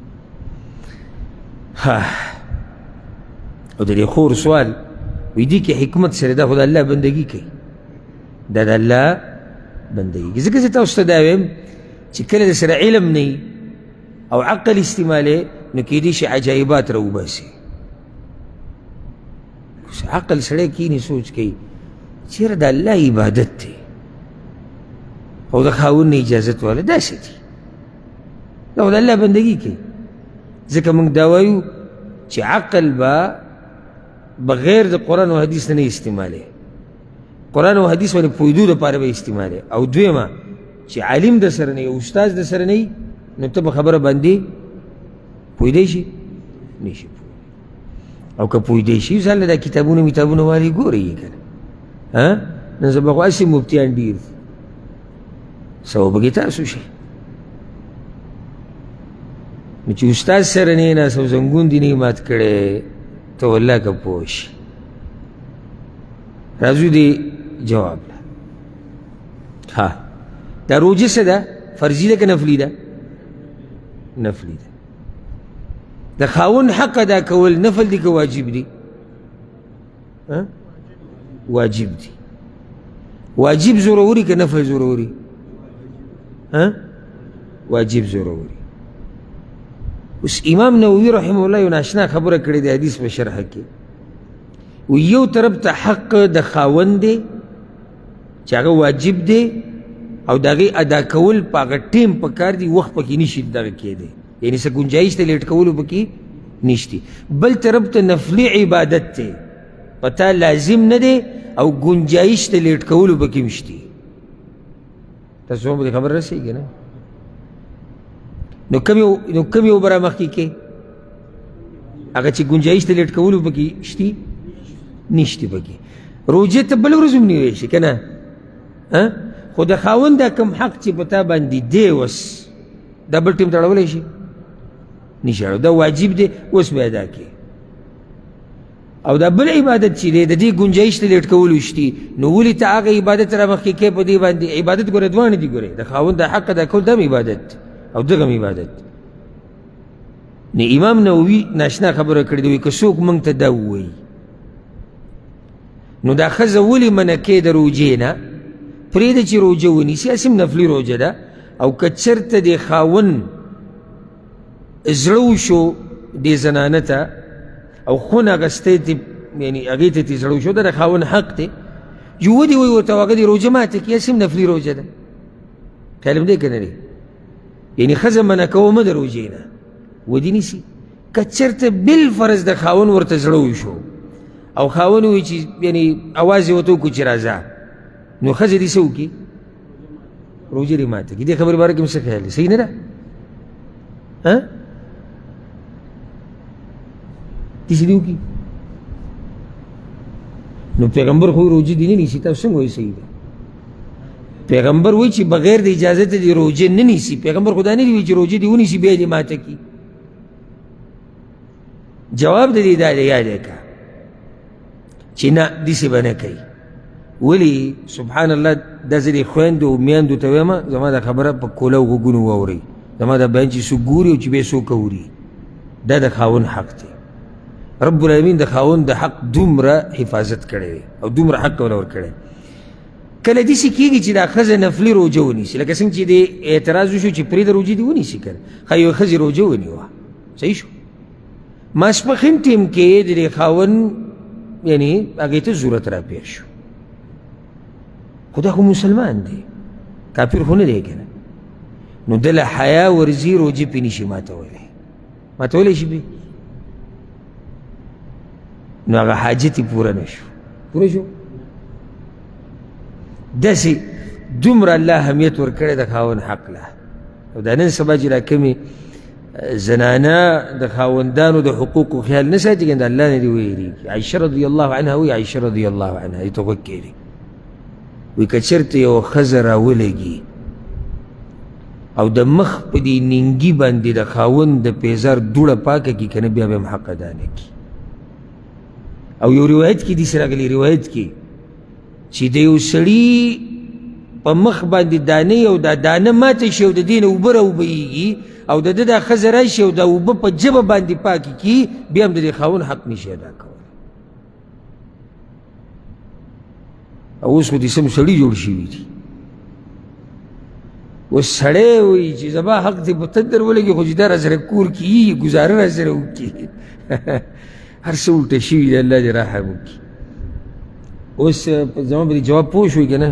او د دې خور سوال وی دې کې حکمت سره دا خو د الله بندګي کوي، دا د الله بندګي کوي. ځکه زه تاسو ته دا وایم چې کله د سره علم نه او عقل استعمالوي نو کېدای شي عجایبات راوباسي. عقل سړی کینې سوچ کوي چېرې د الله عبادت دی او د خاوند نه اجازت والا داسې دي، دا خو د الله بندګي کوي. ځکه موږ دا وایو چې عقل به بغیر د قرآن او حدیث نه استعمالوي، قرآن او حدیث باندې پوهېدو دپاره به استعمالوي. او دویمه چې عالم د سره نه وي او استاذ د سره نه وي نو ته به خبره باندې پوهېدی شي نشي پوهېدی. او که پوهېدی شي اوس هلته دا کتابونه والي ګورئ یې که نه نن سبا خو هسې مفتیان ډېر دي، سبا پکې تاسو شئ. نو چې استاد سره نه ناست او زنګون دې نه مات کړی ته والله که پوه شي. راځو دې جواب له. ها دا روجه څه ده؟ فرضي ده که نفلي ده؟ نفلي ده. د خاوند حق ادا کول نفل دي که واجب دي؟ واجب دي. واجب ضروري که نفل ضروري؟ واجب ضروري. اوس امام نووي رحمه الله یو ناشنا خبره کړې د حدیث په شرح کې، و یو طرف ته حق د خاوند دی چې هغه واجب دی او د هغې ادا کول په هغه ټیم په کار دي، وخت پکې نشي دغه کېدی، یعنې څه ګنجایش ته لیټ کولو پکې نشتی. بل طرف ته نفلي عبادت دی په تا لازم نه دی او ګنجایش ته لیټ کولو پکې مشتي. تاسو هم دې خبر رسېږي نه؟ نو کم یو به را مخکې کې هغه چې ګنجایش ته لیټ کولو پکې شتي نشتی پکې. روجې ته بله ورځ هم نیوی شي که نه؟ خو د خاوند دا کوم حق چې په تا باندې دی اوس دا بل ټیم ته اړولی شي؟ نشي اړولی. دا واجب دی اوس به ادا کړي. او دا بل عبادت چې دی د دې ګنجایش ته لیټ کولو شتي، نو ولې ته هغه عبادت را مخکې کې په دې باندې؟ عبادت ګوره دواړه دي. ګورې د خاوند دا حق ادا کول دا هم عبادت او دغه هم عبادت. نو امام نووي ناشنا خبره کړې ده، وایي که څوک موږ ته دا ووایي نو دا ښځه ولې منع کې د روجې نه؟ پرېږده چې روجه ونیسي، هسې هم نفلي روجه ده. او که چېرته د خاوند زړه وشو دې زنانه ته او خون اخیستی ته، یعنې هغې ته ترې زړه وشو، دا د خاوند حق دی چې ودې وایي ورته هغه دې روجه ماته کړي، هسې هم نفلي روجه ده. خیال م دی که نه دی؟ یعنې ښځه منع کومه د روجې نه ودې نیسي. که چېرته بالفرض د خاوند ورته زړه وشو او خاوند وایي چې یعنې اواز یې ورته وکړو چې راځه، نو ښځه دې څه وکړي؟ روجه دې ماته کړي. دې خبرې باره کې مې څه خیال دی؟ صحیح نه ده؟ داسې دې وکړي. نو پیغمبر خو روجه دې نه نیسي. تاسو څنګه وایي صحیح ده؟ پیغمبر وایي چې بغیر د اجازت دې روجه نه نیسي. پیغمبر خو دا نه دي وایي چې روجه دې ونیسي بیا دې ماته کړي. جواب د دې دا دی یاد یې کړه چې نه داسې به نه کوي. ولې؟ سبحان الله دا زه دې خویندو او میندو ته وایم زما دا خبره په کوله غوږونو واورئ. زما دا بیان چې څوک ګوري او چې بیا څوک اوري، دا د خاوند حق دی. رب العالمین د خاوند د حق دومره حفاظت کړی دی او دومره حق ورله ورکړی. کله داسې کېږي چې دا ښځه نفلي روجه ونیسي، لکه څنګه چې دې اعتراض وشو چې پرېږده روجه دې ونیسي که نه، ښه یوه ښځې روجه ونیوه، صحیح شو. ماسپښین ټیم کې د دې خاوند یعنې هغې ته ضرورت را پیښ شو، خو دا خو مسلمان دی، کافر خو نه دی که نه. نو ده له حیا ورځي روجې پرې نشي ماتولی. ماتولی شي پرې؟ نو هغه حاجت یې پوره نه شو. پوره شو؟ داسې دومره الله اهمیت ورکړی د خاوند حق له. او دا نن سبا چې را کمې زنانه د خاوندانو د حقوقو خیال نه ساتي، د الله نه دې ویرېږي. عایشه رضی الله عنها وایي، عایشه رضی الله عنها دې ته غوږ کېږدي، وایي که چېرته یوه ښځه راولګي او د مخ په دې نینګي باندې د خاوند د پیزار دوړه پاکه کړي که نه، بیا به هم حق ادا نه کړي. او یو روایت کې داسې راغلی، روایت کې چې د یو سړي په مخ باندې دانې او دا دانه ماته شي او د دې نه اوبه راوبهیږي او د ده دا ښځه راشي او دا اوبه په ژبه باندې پاکې کړي، بیا هم د دې خاوند حق نشي ادا کولی. او اوس خو دې سم سړي جوړ شوي دي. اوس سړی وایي چې زما حق دې په تندر ولګي، خو چې دا را سره کور کې یي ګزاره را سره وکړي. هر څه الټه شوي دي، الله دې رحم وکړي. اوس زما په دې جواب پوه شوئ که نه؟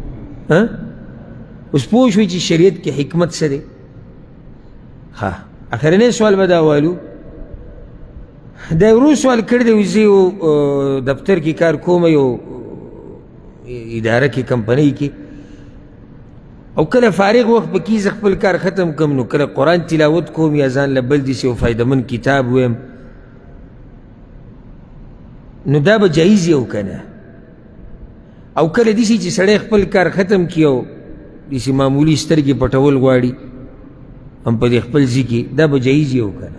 اوس پوه شوئ چې شریعت کې حکمت څه دی؟ ښه، اخرنی سوال به دا والو. دا ورو سوال کړی دی، زه یو دفتر کې کار کوم، یو اداره کې کمپنۍ کې، او کله فارغ وخت په کې زه خپل کار ختم کړم، نو کله قرآن تلاوت کوم یا ځان له بل داسې یو فایدهمند کتاب ویم، نو دا به جایز یو که نه؟ او کله داسې چې سړی خپل کار ختم کړي او داسې معمولي سترګې پټول غواړي، هم په دې خپل ځي کې دا به جایز یې او که نه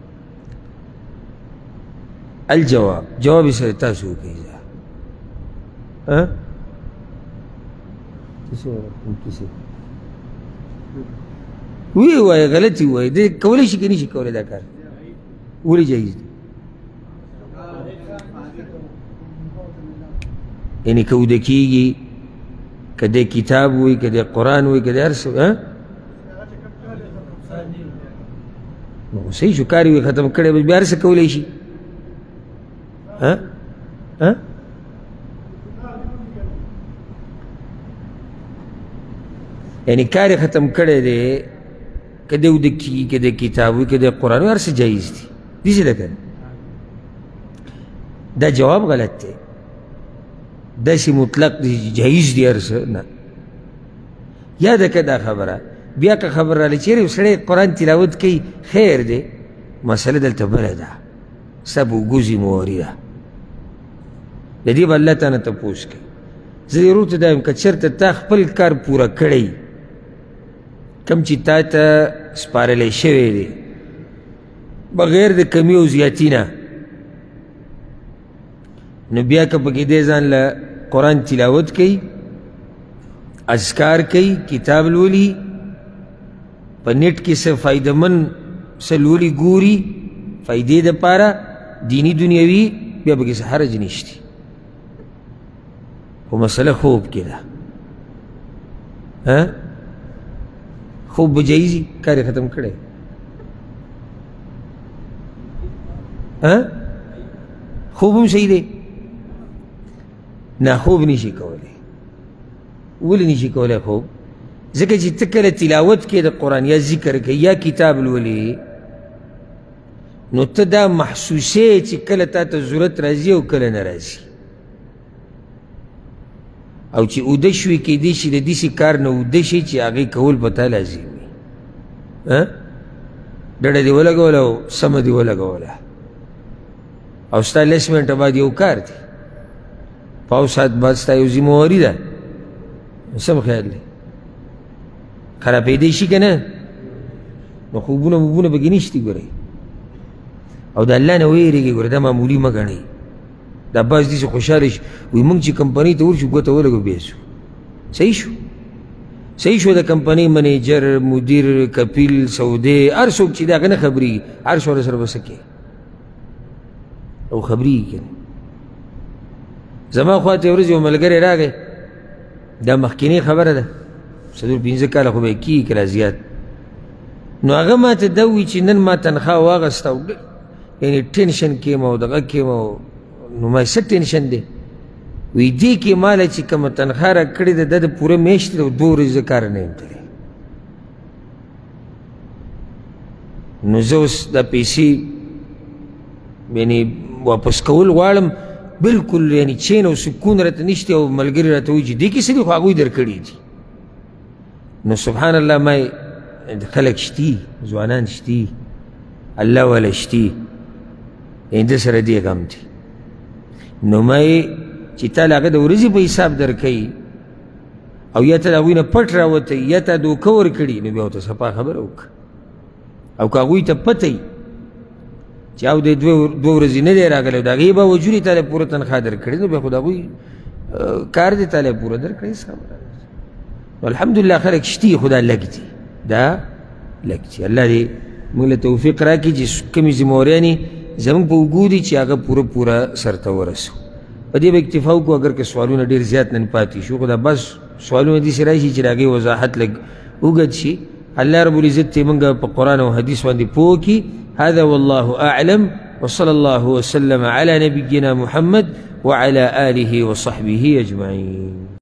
الجواب جواب یې سره تاسو وکړئ وی وایه غلطي وایي دی کولی شي که نه شي کولی دا کار ولې جایز دی یعنې که اوده کېږي که دی کتاب وي که دی قرآن وي که دی هر څه نو صحیح شو کار یې ختم کړی بس بیا هر څه کولی شي یعنی کار ختم کړی دی که دی اوده کېږي که دی کتاب وي که دی قرآن وي هر څه جایز دي داسې ده که دا جواب غلط دی داسې مطلق دی جایز دی هر څه نه یاده که دا خبره بیا که خبر رالی چیرې یو سړی قرآن تلاوت کوي خیر دی مسله دلته بله ده ستا به اوږو ذمهواري ده د دې به الله تا نه تپوس کوي زه دې ورور ته دا یم که چېرته تا خپل کار پوره کړی کم چې تا ته سپارلی شوی دی بغیر د کمی او زیاتي نه نو بیا که پکې دی ځان له قرآن تلاوت کوي اذکار کوي کتاب لولي په نیټ کې څه فایدهمند څه لولي ګوري فایدې دپاره دیني دنیوي بیا پکې څه حرج نشته خو مسله خوب کې ده خوب به جایزي کار یې ختم کړی خوب هم صحیح دی نه خوب نشي کولی ولې نشي کولی خوب ځکه چې ته کله تلاوت کې د قرآن یا ذکر کې یا کتاب لولې نو ته دا محسوسې چې کله تا ته ضرورت راځي او کله نه راځي او چې اوده شوي کیدی شي د داسې کار نه اوده شي چې هغې کول په تا لازم وي ډډه دې ولګوله او سمه دې ولګوله او ستا 10 منټه بعد یو کار دی پاو ساعت بعد ستا یو ذمهواري ده سم خیال دی خرابېدی شي که نه نو خوبونه موبونه پکې نشتي ګورئ او د الله نه ویرېږئ ګوره دا معمولي مه ګڼئ دا بعض داسې خوشحاله شي وایي موږ چې کمپنۍ ته ورشو ګوته ولګو بیا شو صحیح شو د کمپنۍ منیجر مدیر کپیل سودې هر څوک چې د هغه نه خبرېږي هر شی سره به څه کوي او خبرېږي که نه زما خوا ته یو ورځ یو ملګری راغی دا مخکینۍ خبره ده 4-5 کاله خو به یې کېږي که لا زیات نو هغه ما ته دا وایي چې نن ما تنخواه واخېسته او یعنې ټینشن کې یم او دغه کې یم نو ما څه ټینشن دی وی دې کې ماله چې کومه تنخوا راکړې ده دا د پوره میاشتې ده 2 ورځې زه کاره نه یم تللی نو زه اوس دا پیسې یعنې واپس کول غواړم بلکل یعنې چین او سکون راته نشته او ملګري راته وایي چې دې کې څه دي خو هغوی درکړي دي نو سبحان الله ما خلک شتي ځوانان شتي الله والا شتي یعنې ده سره دې غم دی نو ما چې تا له هغه د ورځې په حساب درکوي او یا ته د هغوی نه پټ راوتی یا تا دوکه ورکړي نو بیا ورته صفا خبره وکړه او که هغوی ته پته وي چې او دی 2 ورځې نه دی راغلی د هغې باوجود یې تا له پوره تنخوا درکړې نو بیا خو د هغوی کار دی تا له پوره درکړی هېڅ خبره نو الحمدلله خلک شتي خو دا لږ دي دا لږ دي الله دې موږ له توفیق راکړي چې کومې ذمهوریانې زموږ په اوږو دي چې هغه پوره سرته ورسو په دې به اکتفا وکړو اگر که سوالونه ډېر زیات نن پاتې شو خو دا بس سوالونه داسې راشي چې د هغې وضاحت لږ اوږد شي الله رب العزت دې موږ په قرآن او حدیث باندې پوه کړي هذا والله أعلم وصلى الله وسلم على نبينا محمد وعلى آله وصحبه أجمعين.